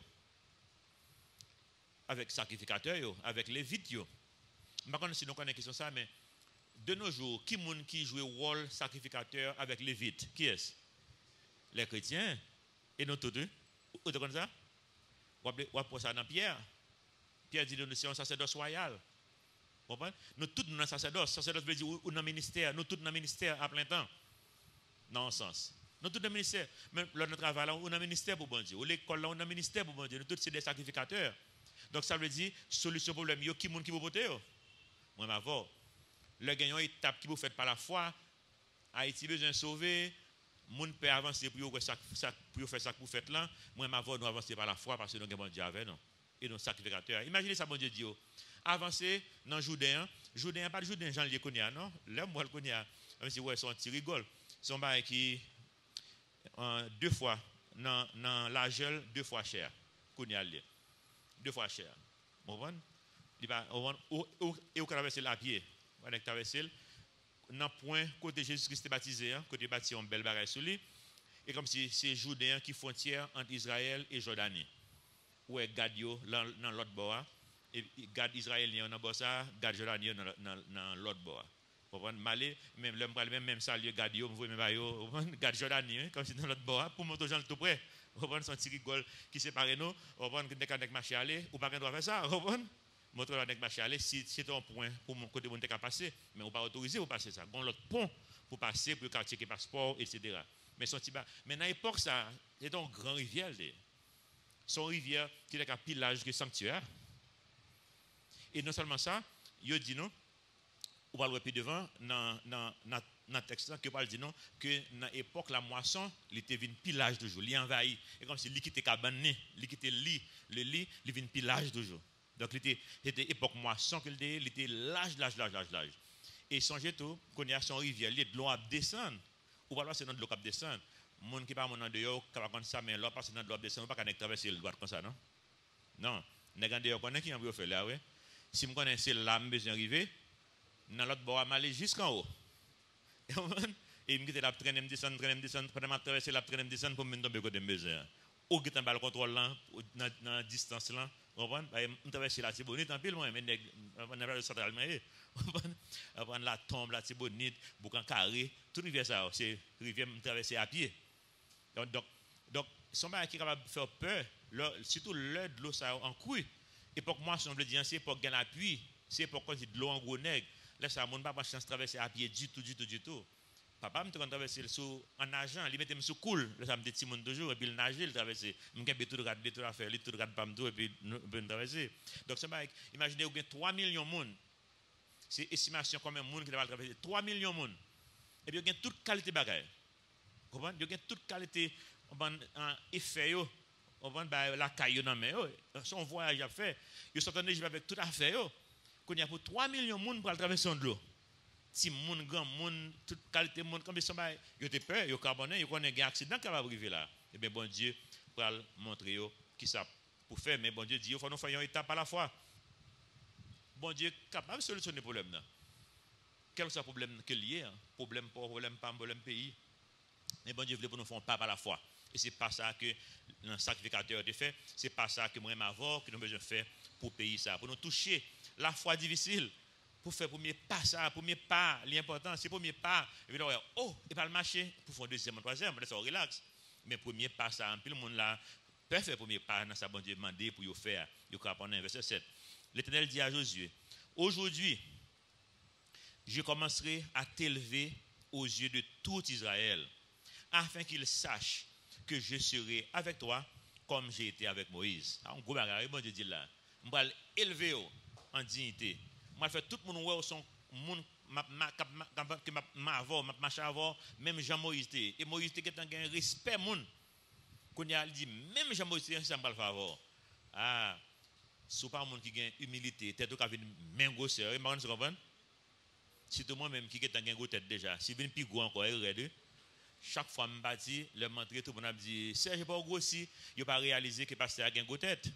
avec sacrificateur, avec lévite. Je ne sais pas si nous connaissons ça, mais de nos jours, qui joue le rôle sacrificateur avec lévite? Qui est-ce? Les chrétiens. Et nous tous deux, vous connaissez ça? Vous avez ça dans Pierre. Pierre dit nous sommes un sacerdoce royal. Nous tous dans un sacerdoce. Sacerdoce veut dire ou dans le ministère. Nous tous dans le ministère à plein temps. Dans un sens. Nous tous dans le ministère. Même notre travail là, on a un ministère pour bon Dieu. Ou l'école là, on a un ministère pour bon Dieu. Nous tous c'est des sacrificateurs. Donc ça veut dire, solution problème, qui est qui vous voter? Moi, ma voix. Le gagnant étape qui vous faites par la foi. Haïti besoin de sauver. Moun peut avancer pour faire ça que vous faites là. Moi, ma voix, nous avancer par la foi parce que nous avons bon Dieu avec nous. Et nous sacrificateurs. Imaginez ça, bon Dieu dit. Avancer dans le Jourdain. Jourdain, pas de Jourdain, Jean le connaît, non? L'homme, moi, le connaît. Même si, ouais, son petit rigole. Son bail qui, 2 fois, dans la gel, 2 fois cher. Connaît 2 fois cher. Vous comprenez? Et vous traversez la pied. Vous allez traverser. Dans le point, côté Jésus-Christ est baptisé, côté bâti en belle bagaille sur lui. Et comme si c'est Jourdain qui frontière entre Israël et Jordanie. Où est Gadio dans l'autre bord. Et garde israélien dans bord ça, garde jordanien dans l'autre bord. Vous comprenez? Malé, même l'homme parle même ça lieu Gadio, vous voyez même garde jordanien comme si dans l'autre bord pour monter aux gens tout près. Vous comprenez son petit rigole qui sépare nous, vous comprenez que dès qu'on marcher aller ou pas qu'on doit faire ça, vous comprenez? Montrer avec marcher aller si c'est un point pour mon côté monter qu'à passer, mais on pas autorisé pour passer ça. Gon l'autre pont pour passer pour checker passeport etc. Mais son petit mais dans l'époque ça, c'est une grande rivière. Son rivière qui est un pillage de sanctuaire. Et non seulement ça, il dit non, on va le plus devant, dans le texte, que parle dit non, que dans l'époque, la moisson, il était un pillage de jour, il envahi. Et comme si il quittait cabane, il quittait le lit, il vient pillage de jour. Donc, c'était époque moisson qu'il était large. Et songez tout, qu'on y a son rivière, il y a de l'eau à descendre. Ou alors c'est dans de l'eau à descendre. Les gens qui parlent de l'eau, qui parlent comme ça, mais l'eau passe dans de l'eau à descendre, pas qu'on traverser le droit comme ça, non? Non. Les gens qui connaissent qui ont fait là, oui. Si je connais là, je besoin d'arriver, dans l'autre bord, je vais aller jusqu'en haut. Et il me dit la traîne me descendre pendant ma traversée la traîne me descendre pour me tomber côté besoin. Ou qui le contrôle là dans distance là, comprendre? Me traverser la Tibonite en pile moi mais on a central mais on la tombe la Tibonite, Boucan carré, toute rivière ça c'est rivière me traverser à pied. Donc son qui est capable de faire peur, surtout l'heure de l'eau ça en couille. Époque moi semble dire c'est pour gagner appui, c'est pour quand de l'eau en gros nègre. Là ça mon pas chance traverser à pied du tout. Papa me traverser en nageant, il mettait sous cool, là ça me dit petit monde toujours et puis il nager, il traverser. Me gagne tout regarder tout faire, tout regarder pas me tout et puis me traverser. Donc ça imaginez ou bien 3 millions de monde. C'est estimation combien de monde qui va traverser 3 millions de monde. Et puis il y a toute qualité bagaille. Comprendre? Il y a toute qualité en effet yo, on va la caillou dans mais son voyage a fait, il sont en avec tout affaire yo. Qu'on y a pour 3 millions de monde pour traverser de l'eau. Si moun grand moun toute qualité monde comme ça yo te peur yo carboné yo connaît un accident qui va arriver là et bien bon Dieu pour montrer yo qui ça pour faire mais bon Dieu dit il faut nous faire une étape à la fois. Bon Dieu capable de solutionner le problème là. Quel que soit le problème que lié problème pas problème pays. Mais bon Dieu voulait pour nous faire un pas à la fois. Et c'est pas ça que le sacrificateur a fait, c'est pas ça que moi m'avons que nous besoin faire pour payer ça pour nous toucher la foi difficile. Pour faire premier pas, l'important, c'est premier pas. Et puis, et pas le marché, pour faire deuxième, troisième, ça relax. Mais premier pas, ça, puis le monde là, peut faire premier pas dans sa bon Dieu demandé pour y faire. Il y a verset 7. L'Éternel dit à Josué, aujourd'hui, je commencerai à t'élever aux yeux de tout Israël, afin qu'il sache que je serai avec toi comme j'ai été avec Moïse. Un gros bagage, bon Dieu dit là, je vais l'élever en dignité. Je vais faire tout le monde son monde que m'a marché avant, même Jean-Moïse. Et Moïse a un respect monde. Quand il dit, même Jean-Moïse, ça me favor. Ah, ce n'est pas un monde qui a une humilité, tête qui a une même grosseur. Vous comprenez? Si tout le monde même qui a une grosse tête déjà, si vous avez plus gros encore, chaque fois que je me dis, le montre tout le monde dit, Serge n'est pas grossi, il n'a pas réalisé que le pasteur a une grosse tête.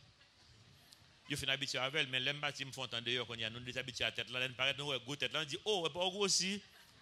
Je suis habitué avec elle, mais les bâtiments me font entendre d'ailleurs qu'on y a nous des habitués à tête là, ils paraissent nous gros tête là, on dit oh, pas grossi.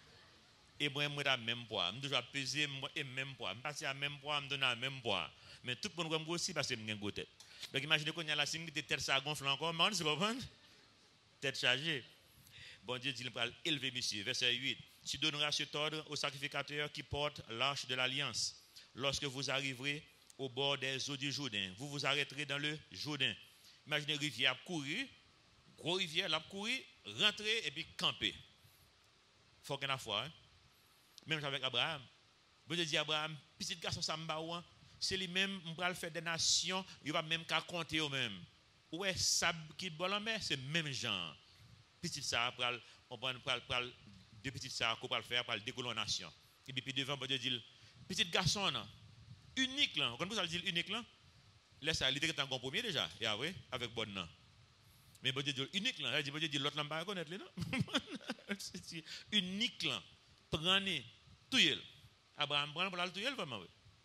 Et moi à même poids, je toujours peser et même poids, je passe à même poids, je donne à même poids. Mais tout le monde grossi parce que j'ai une grosse tête. Donc imaginez qu'on y a la signe de tête ça gonfle encore, mais vous comprenez? Tête chargée. Bon Dieu dit il va élever monsieur, verset 8. Tu donneras cet ordre au sacrificateur qui porte l'arche de l'alliance. Lorsque vous arriverez au bord des eaux du Jourdain, vous vous arrêterez dans le Jourdain. Imaginez une rivière courir, gros rivière, la courir, rentrer et puis camper. Il faut qu'on ait la foi. Même avec Abraham. Vous avez dit Abraham, petit garçon Sambaouan, c'est lui-même, on va faire des nations, il va même qu'à compter eux-mêmes. Ouais, sable qui boit en mer, c'est le même genre. Petit ça, on va deux petites ça qu'on va le faire, pour le décoller en nation. Et puis devant, vous dit, petit garçon, unique là, quand vous allez dire unique là, laisse ça, il était en compromis déjà, et après, avec bonne nom. Mais bon Dieu unique là, il dit l'autre là, pas connaître là, non? C'est unique là, prenez, tuyel. Abraham prend pour la tuyel, vraiment.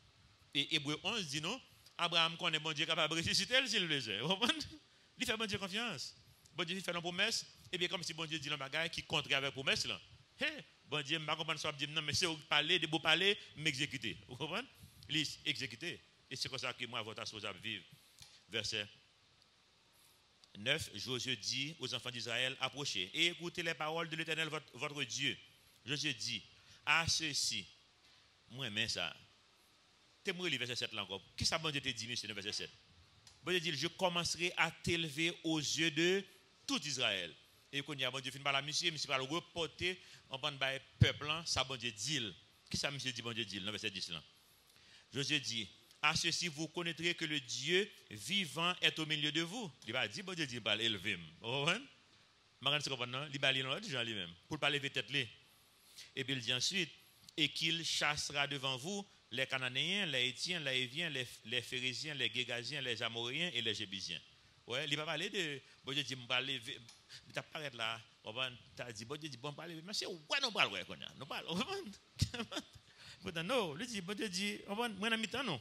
Et Hébreu 11 dit non, Abraham connaît bon Dieu capable de ressusciter s'il le veut. Vous comprenez? Il fait bon Dieu confiance. Bon Dieu fait une promesse, et bien comme si bon Dieu dit un bagage qui contre avec promesse là. Hey, bon Dieu, je ne sais pas si non, mais c'est au parler, de beaux parler, m'exécuter. Vous comprenez? Il exécuter. Et c'est comme ça que moi, votre chose à vivre. Verset 9, Josué dit aux enfants d'Israël, approchez et écoutez les paroles de l'Éternel, votre Dieu. Josué dit, à ceux-ci, moi, mais ça. T'aimerais le verset 7 là encore. Qui ça, bon Dieu te dit, monsieur, le verset 7? Bon Dieu dit, je commencerai à t'élever aux yeux de tout Israël. Et quand il y a bon Dieu, fin par la monsieur va le reporter en bande par peuple, ça, bon Dieu dit. Qui ça, monsieur dit, bon Dieu dit, dans verset 10 là? Josué dit, à ceci vous connaîtrez que le Dieu vivant est au milieu de vous. Il va dire, bon Dieu dit, il va l'élever. Vous comprenez? Il va l'élever lui-même. Pour ne pas lever tête. Et puis il dit ensuite, et qu'il chassera devant vous les Cananéens, les Hétiens, les Héviens, les Phérésiens, les Gégasiens, les Amoréens et les Jébusiens. Ouais, il va parler de, bon Dieu dit, il va lever, il va apparaître là, il a dit, bon Dieu dit, bon, parler, mais c'est ouais, non, parle, ouais, non, parle, non, lui dit, bon Dieu dit, moi, dans mi-temps, non.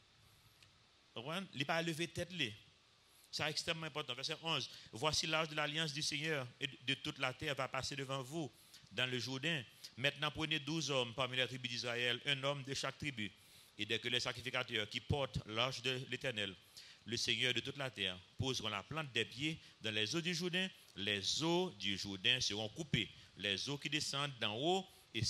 Il va lever tête. C'est extrêmement important. Verset 11. Voici l'âge de l'alliance du Seigneur et de toute la terre va passer devant vous. dans le Jourdain. Maintenant, prenez 12 hommes parmi les tribus d'Israël, un homme de chaque tribu. Et dès que les sacrificateurs qui portent l'arche de l'Éternel, le Seigneur de toute la terre, poseront la plante des pieds dans les eaux du Jourdain, les eaux du Jourdain seront coupées, les eaux qui descendent d'en haut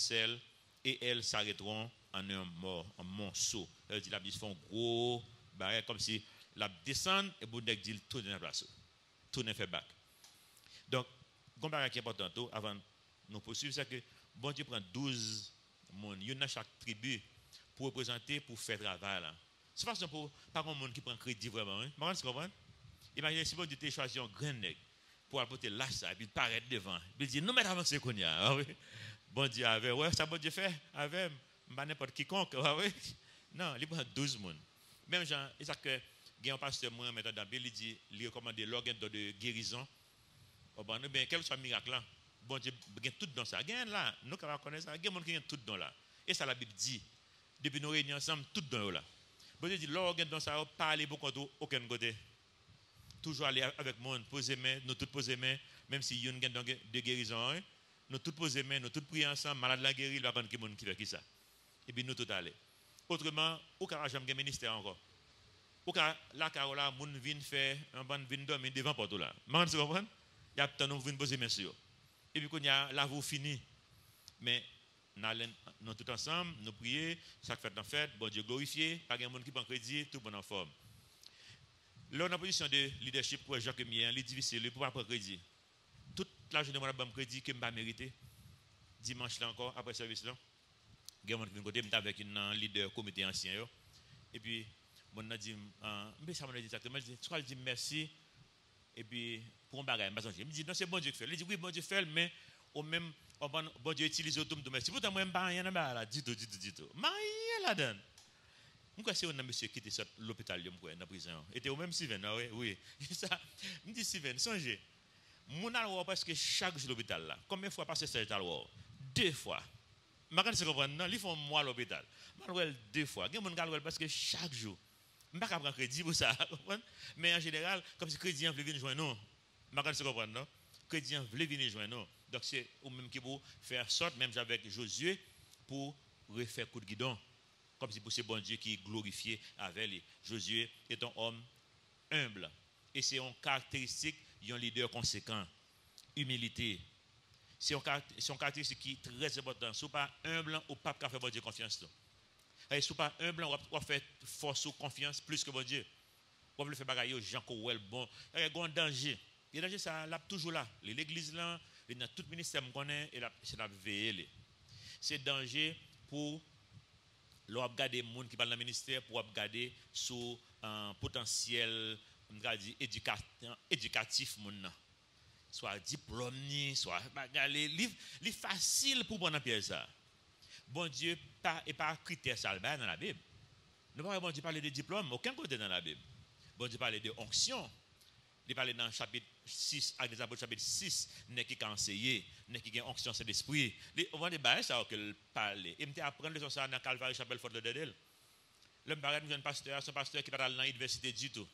et elles s'arrêteront en un monceau. Elle dit, la Bible font gros barré comme si la descend et vous dit tout dans la place. Tout n'est fait back. Donc, un barré qui est important avant nous poursuivre, c'est que bon Dieu prend 12 monde, il y en a chaque tribu pour représenter, pour faire travail là. C'est façon pour pas un monde qui prend crédit vraiment, hein. Vous comprenez? Imaginez si vous dites choisir un grand nègre pour apporter l'âge ça et puis paraître devant. Il dit nous mettons avancer qu'on y a. Bon Dieu avait ouais, ça bon Dieu fait avec pas n'importe quiconque, ouais. Non, il prend 12 monde. Même Jean, il sait que il y a un pasteur moi maintenant dans Bible, il dit il recommande l'organe de guérison. Oh ben bien quel soit miracle là. Bon Dieu gagne tout dans ça. Gagne là, nous quand on connaît ça, gagne monde qui gagne tout dans là. Et ça la Bible dit depuis nous réunions ensemble tout dans là. Bon Dieu dit l'organe dans ça parler beaucoup de aucun côté. Toujours aller avec monde, poser main, nous tous poser main, même si y a une de guérison, hein, nous tous poser main, nous tous prier ensemble, malade la guérir, il va prendre qui monde qui fait qui ça. Et puis nous tous aller. Autrement, au cas où j'ai un ministère encore. Au cas là Carola, moun vient faire un bon vient dormir devant porte là. Vous comprenez? Il y a tant nous vient poser main sur. Et puis quand il y a là vous fini. Mais nous tous ensemble, nous prier, chaque fête en fête, bon Dieu glorifié, pas de monde qui prend crédit, tout bon en forme. Là, on a position de leadership pour Jacques Mien, il est difficile pour prendre crédit. Toute la journée, on a un crédit que je ne vais pas mériter. Dimanche là encore, après service là, il y a un qui vient avec un leader comité ancien. Et puis, on a dit, mais ça m'a dit exactement, je dis merci. Et puis, pour un bagage, je me dis, non, c'est bon Dieu qui fait. Il dit, oui, bon Dieu fait, mais au même, bon Dieu utilise au tout de merci. Pourtant, moi, je ne pas rien là, du tout. Mais rien là-dedans. Pourquoi c'est un monsieur qui était à l'hôpital, dans la prison? Et c'était au même Steven, oui. Ça, je me dis, Steven, songez. Mon alwa parce que chaque jour à l'hôpital là. Combien de fois passé ça alwa? 2 fois. Je ne comprends pas, ils font moi à l'hôpital. Je 2 fois. Il y a parce que chaque jour. Je ne peux pas prendre crédit pour ça. Mais en général, comme si le crédit veut venir joindre nous. Je ne comprends pas. Le crédit veut venir joindre nous. Donc c'est au même qui pour faire sorte, même avec Josué, pour refaire coup de guidon. Comme si pour ce bon Dieu qui est glorifié avec lui. Josué est un homme humble. Et c'est une caractéristique d'un leader conséquent. Humilité. C'est une caractéristique qui est très importante. Si vous n'êtes pas humble, ou pas faire bon Dieu confiance. Si vous n'êtes pas humble, on va faire force ou confiance plus que bon Dieu. On va faire bagaille aux gens qui ont bon. Il y a un danger. Le danger, ça là toujours là. L'église là, dans tout ministère, on connaît, et c'est la veille. C'est danger pour l'on regarder les gens qui parlent dans le ministère pour regarder sur un potentiel éducatif soit diplôme soit bagage li facile pour prendre pièce ça. Bon Dieu pas et pas critère ça dans la Bible. Ne pas bon Dieu parler de diplôme aucun côté dans la Bible. Bon Dieu parler de onction. Il parle dans chapitre 6, avec des apôtres chapitre 6, n'est qui a enseigné, n'est qui a onction c'est l'esprit. On va débattre ça que parler. Et me apprendre ça dans Calvary chapelle Fort de Dedel. L'homme paraît un pasteur, son pasteur qui parle dans l'université du tout.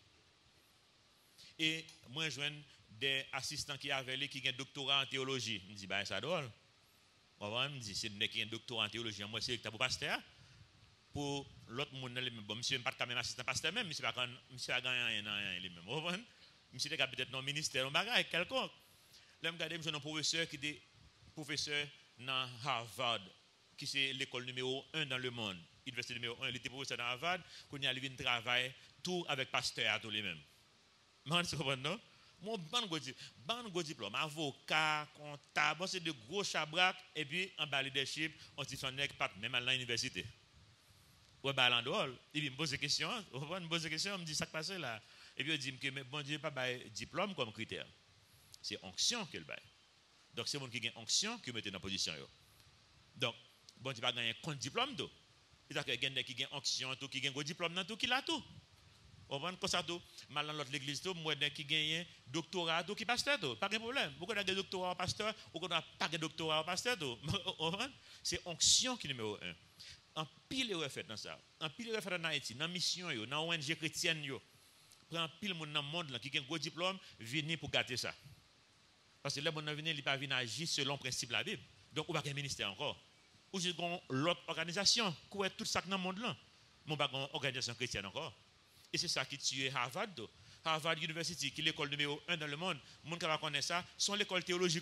Et moi je des assistants qui avaient qui ont un doctorat en théologie. Je me dis bah ça drôle. On me dit c'est n'est qui a un doctorat en théologie, moi c'est pour pasteur. Pour l'autre monde bon monsieur pas quand même assistant pasteur même, monsieur pas gagné rien lui-même. Monsieur était peut-être dans le ministère, on bagaille quelconque. Là, je regarde un professeur qui est professeur dans Harvard, qui c'est l'école numéro 1 dans le monde. Université numéro 1, il était professeur dans Harvard, qu'on y a lui travail tout avec pasteur à tous les mêmes. Vous comprenez, non? Mon bon diplôme, avocat, comptable, c'est de gros chabrac, et puis en bas leadership, on s'y fait pas même à l'université. Ou à l'endroit, et puis me pose des questions, on me pose des questions, on me dit ça qui passe là. Et puis, il dit que bon Dieu n'a pas de diplôme comme critère. C'est onction qu'il baille. Donc, c'est le monde qui a onction qui met dans la position. Donc, bon Dieu n'a pas gagné un diplôme. Il y a quelqu'un qui a onction, qui a un diplôme, qui a tout. On va comme ça, mal dans l'autre l'église, moi qui a un doctorat, qui est pasteur. Pas de problème. Pourquoi on a un doctorat au pasteur ou qu'on n'a pas de doctorat au pasteur? C'est onction qui est numéro 1. En pile, il est fait dans ça. En pile, il est fait dans Haïti, dans la mission, dans l'ONG chrétienne. Prend pile monde dans le monde là, qui a un gros diplôme, venir pour gâter ça. Parce que là, mon venu, il pas venir agir selon le principe de la Bible. Donc, on va pas un ministère encore. Ou juste l'autre organisation, qui est tout ça dans le monde là. Mais pas une organisation chrétienne encore. Et c'est ça qui tue Harvard. Harvard University, qui est l'école numéro 1 dans le monde, les gens qui va connaître ça, sont l'école théologique.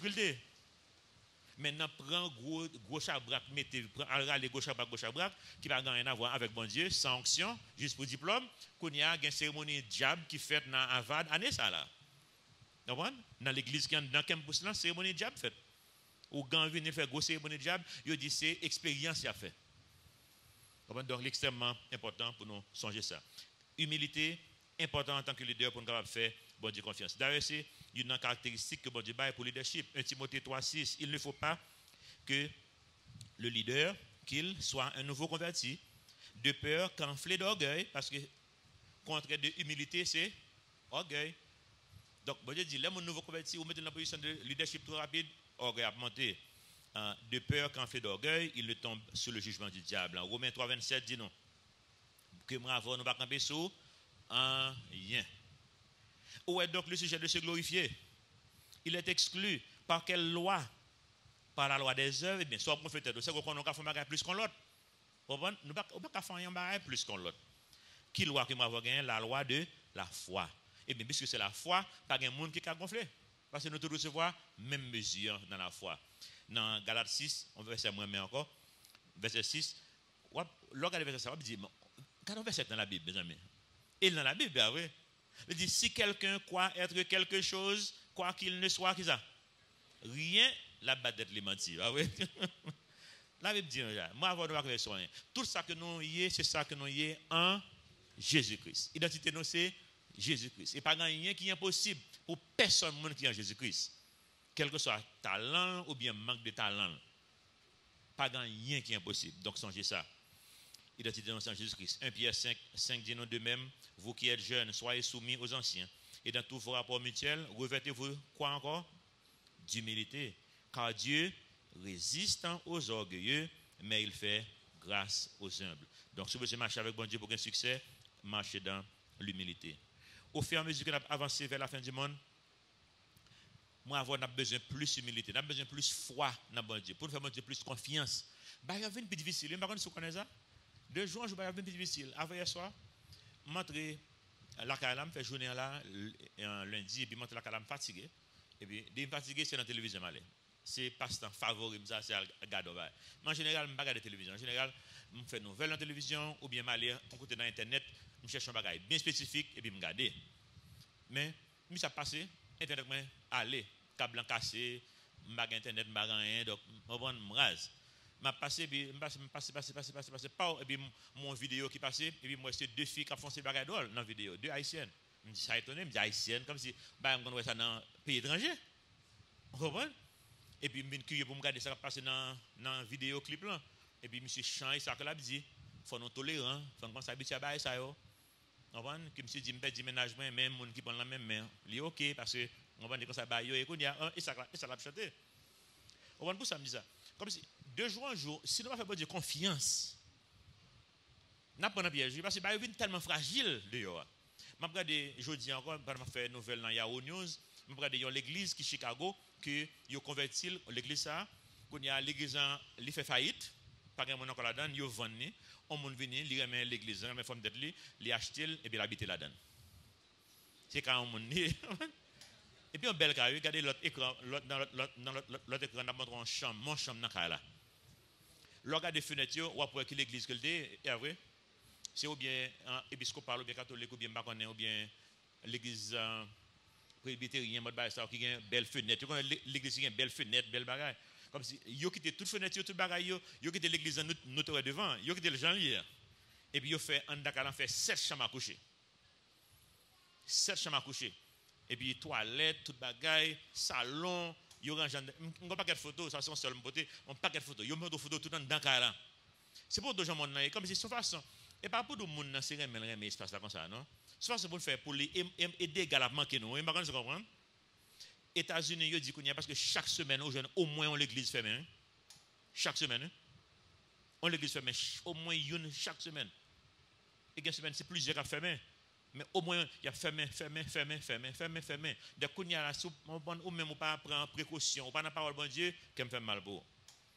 Maintenant, prends gros chabrac, prends les gros chabrac, qui va rien à voir avec bon Dieu, sans onction, juste pour diplôme, qu'on y a une cérémonie diable qui fait dans Harvard, année ça là. Vous comprenez? Dans l'église qui est dans le campus là, cérémonie diable fait. Ou quand vient faire grosse cérémonie diable, il dit c'est expérience qu'il a fait. Donc, l'extrêmement important pour nous songer ça. Humilité, important en tant que leader pour nous capable faire bon Dieu confiance. D'ailleurs, c'est une caractéristique que bon Dieu baille pour le leadership. 1 Timothée 3,6, il ne faut pas que le leader, qu'il soit un nouveau converti, de peur qu'enflé d'orgueil, parce que contraire de humilité, c'est orgueil. Donc, bon Dieu dit, là, mon nouveau converti, vous mettez dans la position de leadership trop rapide, orgueil a monté. De peur qu'enflé d'orgueil, il ne tombe sous le jugement du diable. En Romains 3,27 dit non. Que moi avant, nous ne pas camper sous un rien. Où est donc le sujet de se glorifier? Il est exclu par quelle loi? Par la loi des œuvres. Eh bien, soit on fait c'est qu'on a fait un plus qu'on l'autre. Nous ne pouvons pas faire un plus qu'on l'autre. Qui loi que moi avoir gagné? La loi de la foi. Eh bien, puisque c'est la foi, pas de monde qui a gonflé. Parce que nous devons recevoir même mesure dans la foi. Dans Galates 6, on verset moins encore. Verset 6, l'organe verset 6, on dit, quand on verset dans la Bible, mes amis, et dans la Bible, oui, il dit, si quelqu'un croit être quelque chose, quoi qu'il ne soit, qui ça? Rien, la bas d'être les mentir. Ah oui? La Bible dit, moi, avant de voir soin, tout ça que nous y est, c'est ça que nous y est en Jésus-Christ. Identité, nous, c'est Jésus-Christ. Et pas rien qui est impossible pour personne qui est en Jésus-Christ. Quel que soit talent ou bien manque de talent. Pas rien qui est impossible. Donc, songez ça. Identité dans Jésus-Christ. 1 Pierre 5 dit nous de même, vous qui êtes jeunes, soyez soumis aux anciens. Et dans tous vos rapports mutuels, revêtez-vous quoi encore? D'humilité. Car Dieu résiste aux orgueilleux, mais il fait grâce aux humbles. Donc, si vous voulez marcher avec bon Dieu pour un succès, marchez dans l'humilité. Au fur et à mesure que nous avancons vers la fin du monde, moi, on a besoin de plus d'humilité, on a besoin de plus de foi dans bon Dieu, pour nous faire bon Dieu plus de confiance. Il y a une peu difficile, je ne sais pas si vous connaissez ça. 2 jours, je vais avoir un peu difficile. Avant hier soir, je suis rentré à la Calam, je fais journée là, lundi, et puis je suis rentré à la Calam fatigué. Et puis, dès que je suis fatigué, c'est dans la télévision. C'est passe-temps favori, c'est à regarder. Mais en général, je ne regarde pas la télévision. En général, je fais des nouvelles dans la télévision, ou bien je vais côté dans Internet, je cherche un bagage bien spécifique, et puis je regarde. Mais, ça passe, Internet, allez, câble cassé, je n'ai pas Internet, je n'ai rien, donc je rase. Je passe, et puis mon vidéo qui passe, et puis moi, c'est 2 filles qui font ces bagages dans la vidéo, 2 haïtiennes. Je me dis, ça étonné, je me dis haïtienne, comme si je connais ça dans un pays étranger. Vous comprenez? Et puis, je me suis pour me regarder ça qui passe dans la vidéo clip là. Et puis, je me suis changé ça que là, je dis, il faut nous tolérer, il faut qu'on s'habitue à ça. Vous comprenez? Je me suis dit, je me fais ménagement, même les gens qui prennent la même main. Il est OK, parce que, on va dire que ça va et ça l'a chanté. Vous comprenez pour ça, me dit ça? Comme si, 2 jours en jour, si nous ne faisons pas de confiance, nous prenons piège, parce que bah, il est tellement fragile dehors. Je regarde jeudi encore, je fais une nouvelle dans Yahoo News, je regarde l'église qui Chicago, qui a converti l'église ça, quand il y a l'église qui fait faillite, pas de monde encore là-dedans, il vend, on monde venir, il remet l'église, il remet forme d'être, il achète et puis il habite là-dedans. C'est quand on monde. Et puis un bel cas, regardez l'autre écran, l'autre écran, on montre mon chambre dans le cas là. L'organe des fenêtres, on va voir que l'église que le dit, et après, c'est ou bien épiscopal, ou bien catholique, ou bien baconais, ou bien l'église presbytérienne, qui a une belle fenêtre. L'église qui a une belle fenêtre, belle bagaille. Comme si, ils ont quitté toute fenêtre, toute bagaille, ils ont quitté l'église notre devant, ils ont quitté le gens hier. Et puis, ils ont fait, en Dakar, fait 7 chambres à coucher. 7 chambres à coucher. Et puis, toilette, toute bagaille, salon, il y a un paquet de photos, ça c'est un seul côté, un paquet de photos. Il y a des photos tout dans Dakar. C'est pour d'autres gens, comme si c'est une façon. Et pas pour tout le monde, c'est remettre espace là comme ça, non? C'est façon pour le faire, pour les aider également que nous. Vous comprenez? États-Unis, ils disent qu'il y a parce que chaque semaine, aux jeunes, au moins on l'église fermée. Chaque semaine. On l'église fermée, au moins une chaque semaine. Et une semaine, c'est plusieurs qui fermé. Mais au moins, il y a fermé. Donc, il y a la soupe, ou même pas prendre précaution, ou pas dans la parole de Dieu, qui me fait mal pour.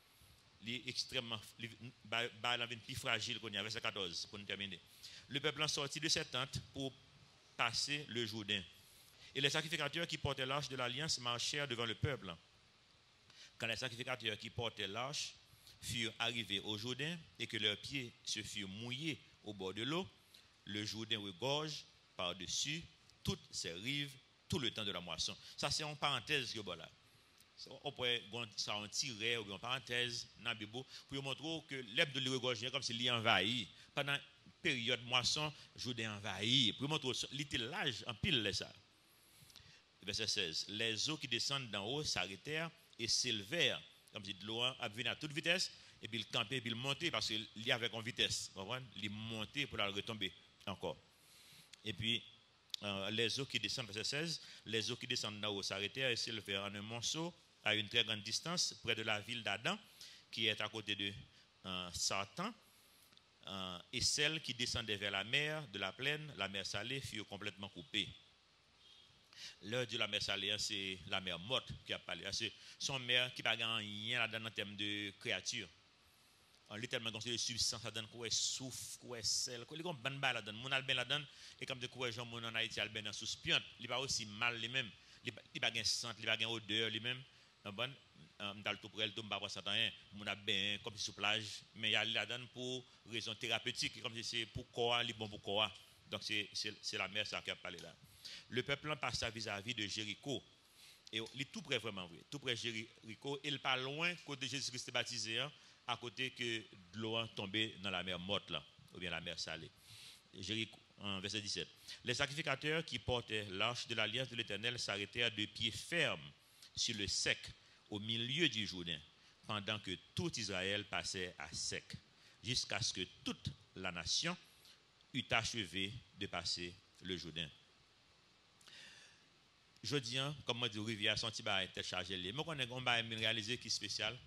extrêmement plus fragile qu'on y a, verset 14, pour nous terminer. Le peuple en sortit de ses tentes pour passer le Jourdain. Et les sacrificateurs qui portaient l'arche de l'alliance marchèrent devant le peuple. Quand les sacrificateurs qui portaient l'arche furent arrivés au Jourdain et que leurs pieds se furent mouillés au bord de l'eau, le Jourdain regorge par-dessus toutes ses rives tout le temps de la moisson. Ça, c'est en parenthèse que voilà. On pourrait ça en tirer ou en parenthèse dans la Bible pour montrer que l'herbe de l'irregorge comme s'il y envahi. Pendant la période moisson, Jourdain envahi. Pour montrer l'itélage en pile ça. Verset 16. Les eaux qui descendent d'en haut s'arrêtèrent et s'élevèrent, comme si de l'eau a venu à toute vitesse, et puis il campait, puis il montait, parce qu'il y avait en vitesse. Il montait pour la retomber encore. Et puis, les eaux qui descendent, verset 16, les eaux qui descendent d'en haut s'arrêtèrent et s'élevèrent en un monceau à une très grande distance, près de la ville d'Adam, qui est à côté de Satan, et celles qui descendaient vers la mer de la plaine, la mer salée, furent complètement coupées. L'heure de la mer salée, c'est la mer morte qui a parlé. C'est son mer qui n'a rien là-dedans en termes de créature. On littéralement comme des substances là-dedans, quoi souffle, quoi sel, quoi les gars ban bas là-dedans, mon alben là-dedans et comme de quoi gens mon en Haïti alben en sous piante, il pas aussi mal lui-même, il pas gain sente, il pas gain odeur lui-même. Bon, dans tout pour elle tombe pas ça rien, mon a ben comme sur plage, mais il y a là-dedans pour raison thérapeutique comme si c'est pour corps, il bon pour corps. Donc c'est la mer ça qui a parlé là. Le peuple passa vis-à-vis de Jéricho. Et il est tout près vraiment vrai, tout près de Jéricho, il pas loin côté Jésus-Christ baptisé à côté que de l'eau tombée dans la mer morte là, ou bien la mer salée. Jéricho, verset 17. Les sacrificateurs qui portaient l'arche de l'alliance de l'Éternel s'arrêtèrent de pied ferme sur le sec au milieu du Jourdain, pendant que tout Israël passait à sec, jusqu'à ce que toute la nation eût achevé de passer le Jourdain. Je dis, comme moi dis, rivière senti bah était chargé. Moi on va réaliser qui spécial.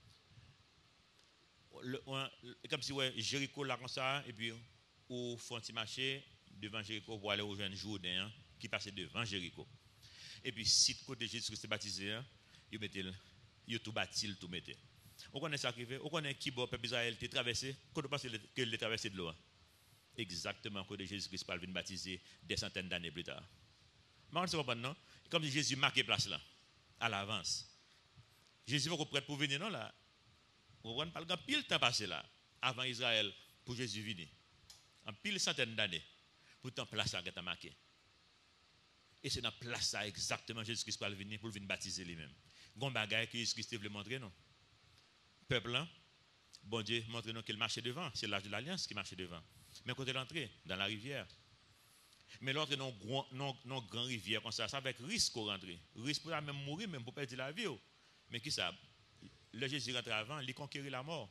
Comme si ouais Jéricho là comme ça et puis au fond de marché devant Jéricho pour aller au jeune Jourdain qui passait devant Jéricho. Et puis si côté Jésus-Christ baptisé, il mettait il tout bâti tout mettait. On connaît ça qui fait, on connaît qui bon peuple Israël t'est traversé, quand on pense que il est traversé de l'eau. Exactement côté Jésus-Christ par venir baptiser des centaines d'années plus tard. Mais on se comprend non? Comme Jésus marqué place là à l'avance. Jésus va prêt pour venir non là. On voit pas pile temps passé là avant Israël pour Jésus venir. En pile centaines d'années. Pourtant place là qui est marqué. Et c'est dans place ça exactement Jésus-Christ va venir pour venir baptiser lui-même. Gon bagaille que Jésus-Christ veut montrer non. Peuple là, bon Dieu montre nous qu'il marchait devant, c'est l'âge de l'alliance qui marchait devant. Mais côté l'entrée dans la rivière. Mais l'autre non grand rivière comme ça avec risque au rentrer. Risque pour même mourir même pour perdre la vie. Mais qui ça le Jésus rentre avant, il conquérir la mort.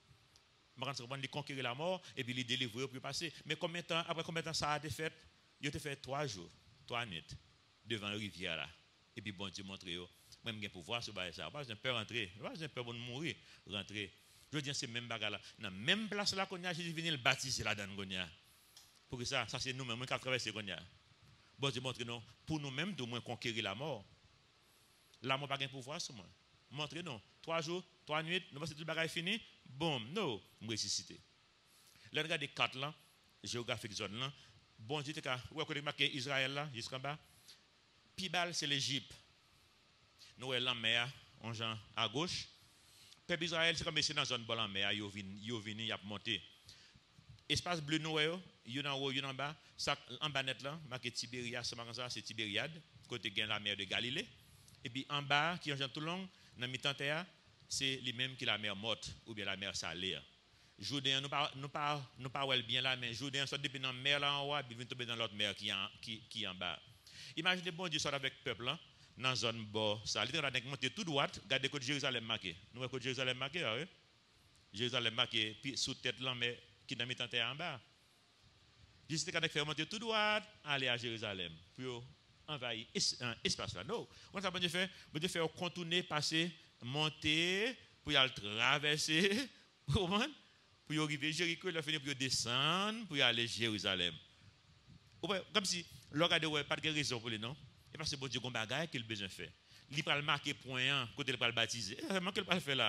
Il conquérir la mort et puis il délivrer pour passer. Mais après combien de temps ça a été fait? Il a fait 3 jours, 3 nuits devant la rivière là. Et puis bon Dieu montre même bien pouvoir se battre ça. Pas un peur rentrer, pas un peur mourir, rentrer. Je veux dire c'est même bagarre là. Dans même place là qu'on a Jésus venir le baptiser là dans Gonia. Pour que ça c'est nous-mêmes qui traverser Gonia. Bon Dieu montre nous pour nous-mêmes de moins conquérir la mort. La mort pas gain pouvoir sur moi. Montrez nous 3 jours, 3 nuits, nous pensons que tout le bagage fini. Bon, non, nous ressusciter. Là, regardez 4 là, géographique zone là. Bon Dieu, vous avez marqué Israël là, jusqu'en bas. Pibal, c'est l'Égypte. Nous avons la mer, on genre à gauche. Peuple Israël, c'est comme si dans la zone de la mer, ils viennent, ils monté. Espace bleu, nous avons, il y en a en haut, il y en a en bas. Ça, en bas net là, marqué Tibériade, c'est Tibériade, côté de la mer de Galilée. Et puis en bas, qui est en tout long, dans mi-temps c'est les mêmes qui la mer morte ou bien la mer salée. Jourdain nous pas bien là mais Jourdain sort depuis dans mer là en haut puis vient tomber dans l'autre mer qui en bas. Imaginez bon Dieu sort avec peuple là dans zone bord ça il va monter tout droit regardez côté Jérusalem marqué. Nous côté Jérusalem marqué oui. Jérusalem marqué puis sous tête là mais qui dans mi-temps en bas. Juste quand faire monter tout droit aller à Jérusalem pour envahir espace là. Non, on ça bon Dieu fait contourner passer monter pour y aller traverser pour y arriver Jéricho il a fini pour descendre pour y aller à Jérusalem comme si le regarde pas de raison pour lui non et parce que bon Dieu gon bagaille qu'il besoin faire il va le marquer point côté il va le baptiser vraiment qu'il va le faire là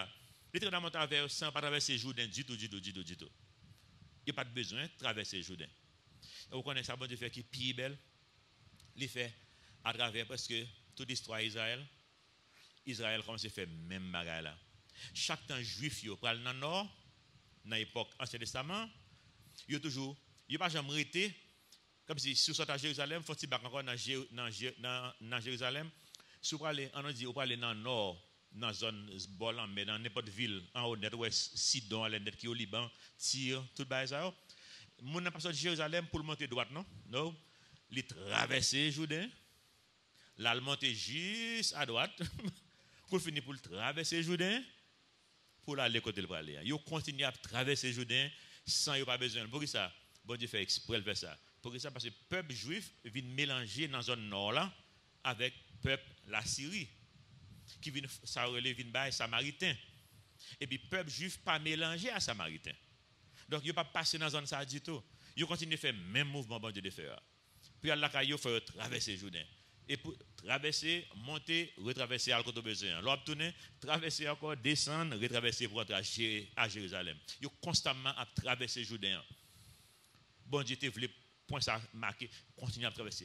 Les trains montagne vers sans pas traverser Jourdain du tout. Il n'y a pas de besoin de traverser Jourdain. Et vous connaissez ça, bon Dieu fait qui est belle. Il fait à travers presque toute l'histoire d'Israël. Israël commence à faire même bagaille là. Chaque temps juif yo pral dans le nord, dans l'époque Ancien Testament, yo toujours, yo pas jamais arrêté comme si si vous sortez à Jérusalem, faut back encore dans Jérusalem, si vous parlez on dit vous parlez dans le nord, dans zone Bolan, mais dans n'importe ville en haut net ouest, Sidon, à l'est qui au Liban, Tyr, tout bail ça. Moun n'a pas sorti de Jérusalem pour monter droite non? Non. Il traverser Jourdain, là il monter juste à droite. Pour finir pour traverser Jourdain pour aller côté le aller. Ils continuent à traverser Jourdain sans y pas besoin. Pour ça, bon Dieu fait exprès de faire ça. Pour ça parce que le peuple juif vient mélanger dans la zone nord là avec le peuple la Syrie qui vient ça relève vient samaritain. Et puis le peuple juif pas mélangé à samaritain. Donc il pas passer dans la zone ça du tout. Ils continuent de faire le même mouvement bon Dieu de faire. Puis Allah il fait traverser Jourdain. Et pour traverser, monter, retraverser à côté besoin. L'autre tourner, traverser encore, descendre, retraverser pour entrer à Jérusalem. Ils constamment à traverser Jourdain. Bon Dieu te voulait point ça marqué, continue à traverser,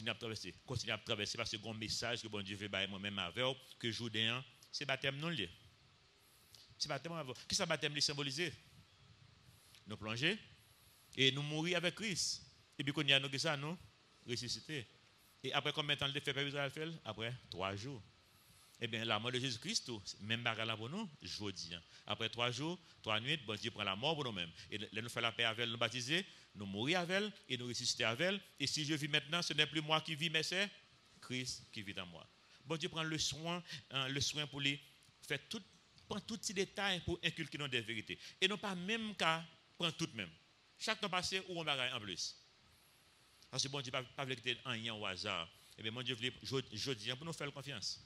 parce que un message que bon Dieu veut bailler moi-même avec que Jourdain, c'est baptême non lié. C'est baptême avant. Qu'est-ce que ça baptême symboliser? Nous plonger et nous mourir avec Christ. Et puis qu'on y a nous que ça nous ressusciter. Et après combien de temps le fait peuple Israël fait? Après 3 jours. Eh bien, la mort de Jésus-Christ, même bagarre pour nous, jeudi. Après 3 jours, 3 nuits, bon Dieu prend la mort pour nous-mêmes. Et nous fait la paix avec elle, nous baptiser, nous mourir avec elle et nous ressusciter avec elle. Et si je vis maintenant, ce n'est plus moi qui vis, mais c'est Christ qui vit en moi. Bon Dieu prend le soin pour lui faire prend tout petit détail pour inculquer nos des vérités. Et non pas même qu'à prendre tout même. Chaque temps passé, ou on bagaille en plus. Parce que bon Dieu pas veut que rien au hasard. Et bien, mon Dieu voulait, je dis, pour nous faire confiance.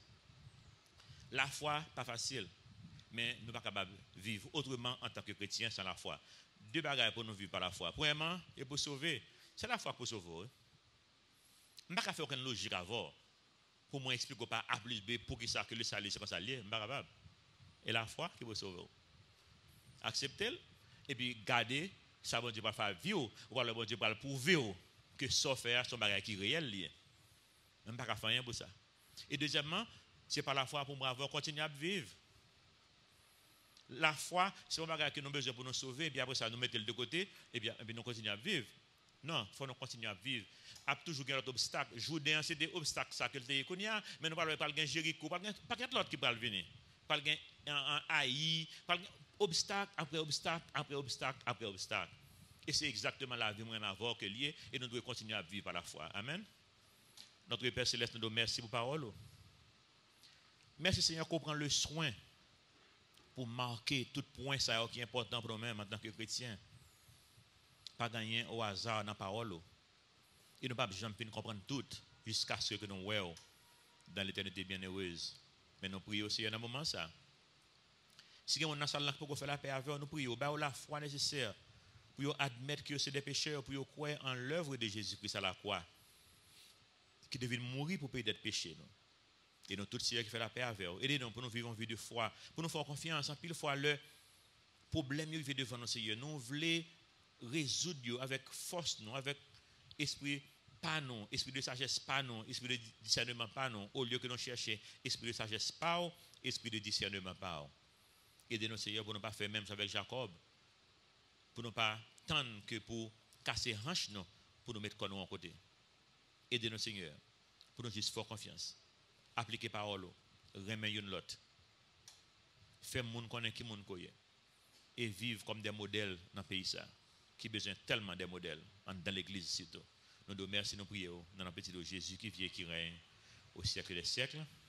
La foi, pas facile, mais nous ne sommes pas capables de vivre autrement en tant que chrétiens sans la foi. 2 bagages pour nous vivre par la foi. Premièrement, et pour sauver, c'est la foi pour sauver. Je ne peux pas faire aucune logique avant. Pour moi, expliquer pas A plus B pour ça que le salut c'est comme ça lié. Je ne suis pas capable. Et la foi qui vous sauver. Acceptez-le et puis gardez ça, bon Dieu va faire vivre, ou le bon Dieu va le prouver que ça faire son bagage qui est réel lié. Je ne peux pas faire rien pour ça. Et deuxièmement, c'est par la foi pour moi avoir continué à vivre. La foi, c'est un bagage que nous avons besoin pour nous sauver, et puis après ça, nous mettons de côté, et puis nous continuons à vivre. Non, il faut nous continuer à vivre. Il y a toujours des obstacles. Jourdain, c'est des obstacles, ça que le pays connaît, mais nous ne parlons pas de Jéricho, pas de l'autre qui va venir. Pas de Haï, pas de obstacle après obstacle, après obstacle, après obstacle. Et c'est exactement la vie qu'on a avoir que lié, et nous devons continuer à vivre par la foi. Amen. Notre Père Céleste nous remercie pour la parole. Merci Seigneur qu'on prend le soin pour marquer tout point ça qui est important pour nous-mêmes en tant que chrétiens. Pas gagner au hasard dans la parole. Et nous ne pouvons jamais comprendre tout jusqu'à ce que nous voyons dans l'éternité bienheureuse. Mais nous prions aussi dans un moment ça. Si on a salle pour faire la paix avec nous prions, bah la foi nécessaire pour admettre que c'est des pécheurs, pour croire en l'œuvre de Jésus-Christ à la croix, qui devait mourir pour payer des péchés. Et nous tous ceux qui font la paix avec eux. Aidez-nous pour nous vivre une vie de foi, pour nous faire confiance. En pile fois, le problème qui vient devant nous, Seigneur, nous voulons résoudre avec force, nous, avec esprit pas non, esprit de sagesse pas non, esprit de discernement pas non, au lieu que nous cherchions esprit de sagesse pas, esprit de discernement pas. Aidez-nous, Seigneur, pour ne pas faire même avec Jacob, pour ne pas tendre que pour casser hanche nous, pour nous mettre comme nous en côté. Aidez-nous, Seigneur, pour nous juste faire confiance. Appliquer parole, remettre l'autre. Faire moun connaître qui moun koye. Et vivre comme des modèles dans le pays ça, qui besoin tellement des modèles dans l'église surtout. Nous devons merci, nous prions dans le petit de Jésus qui vient qui règne au siècle des siècles.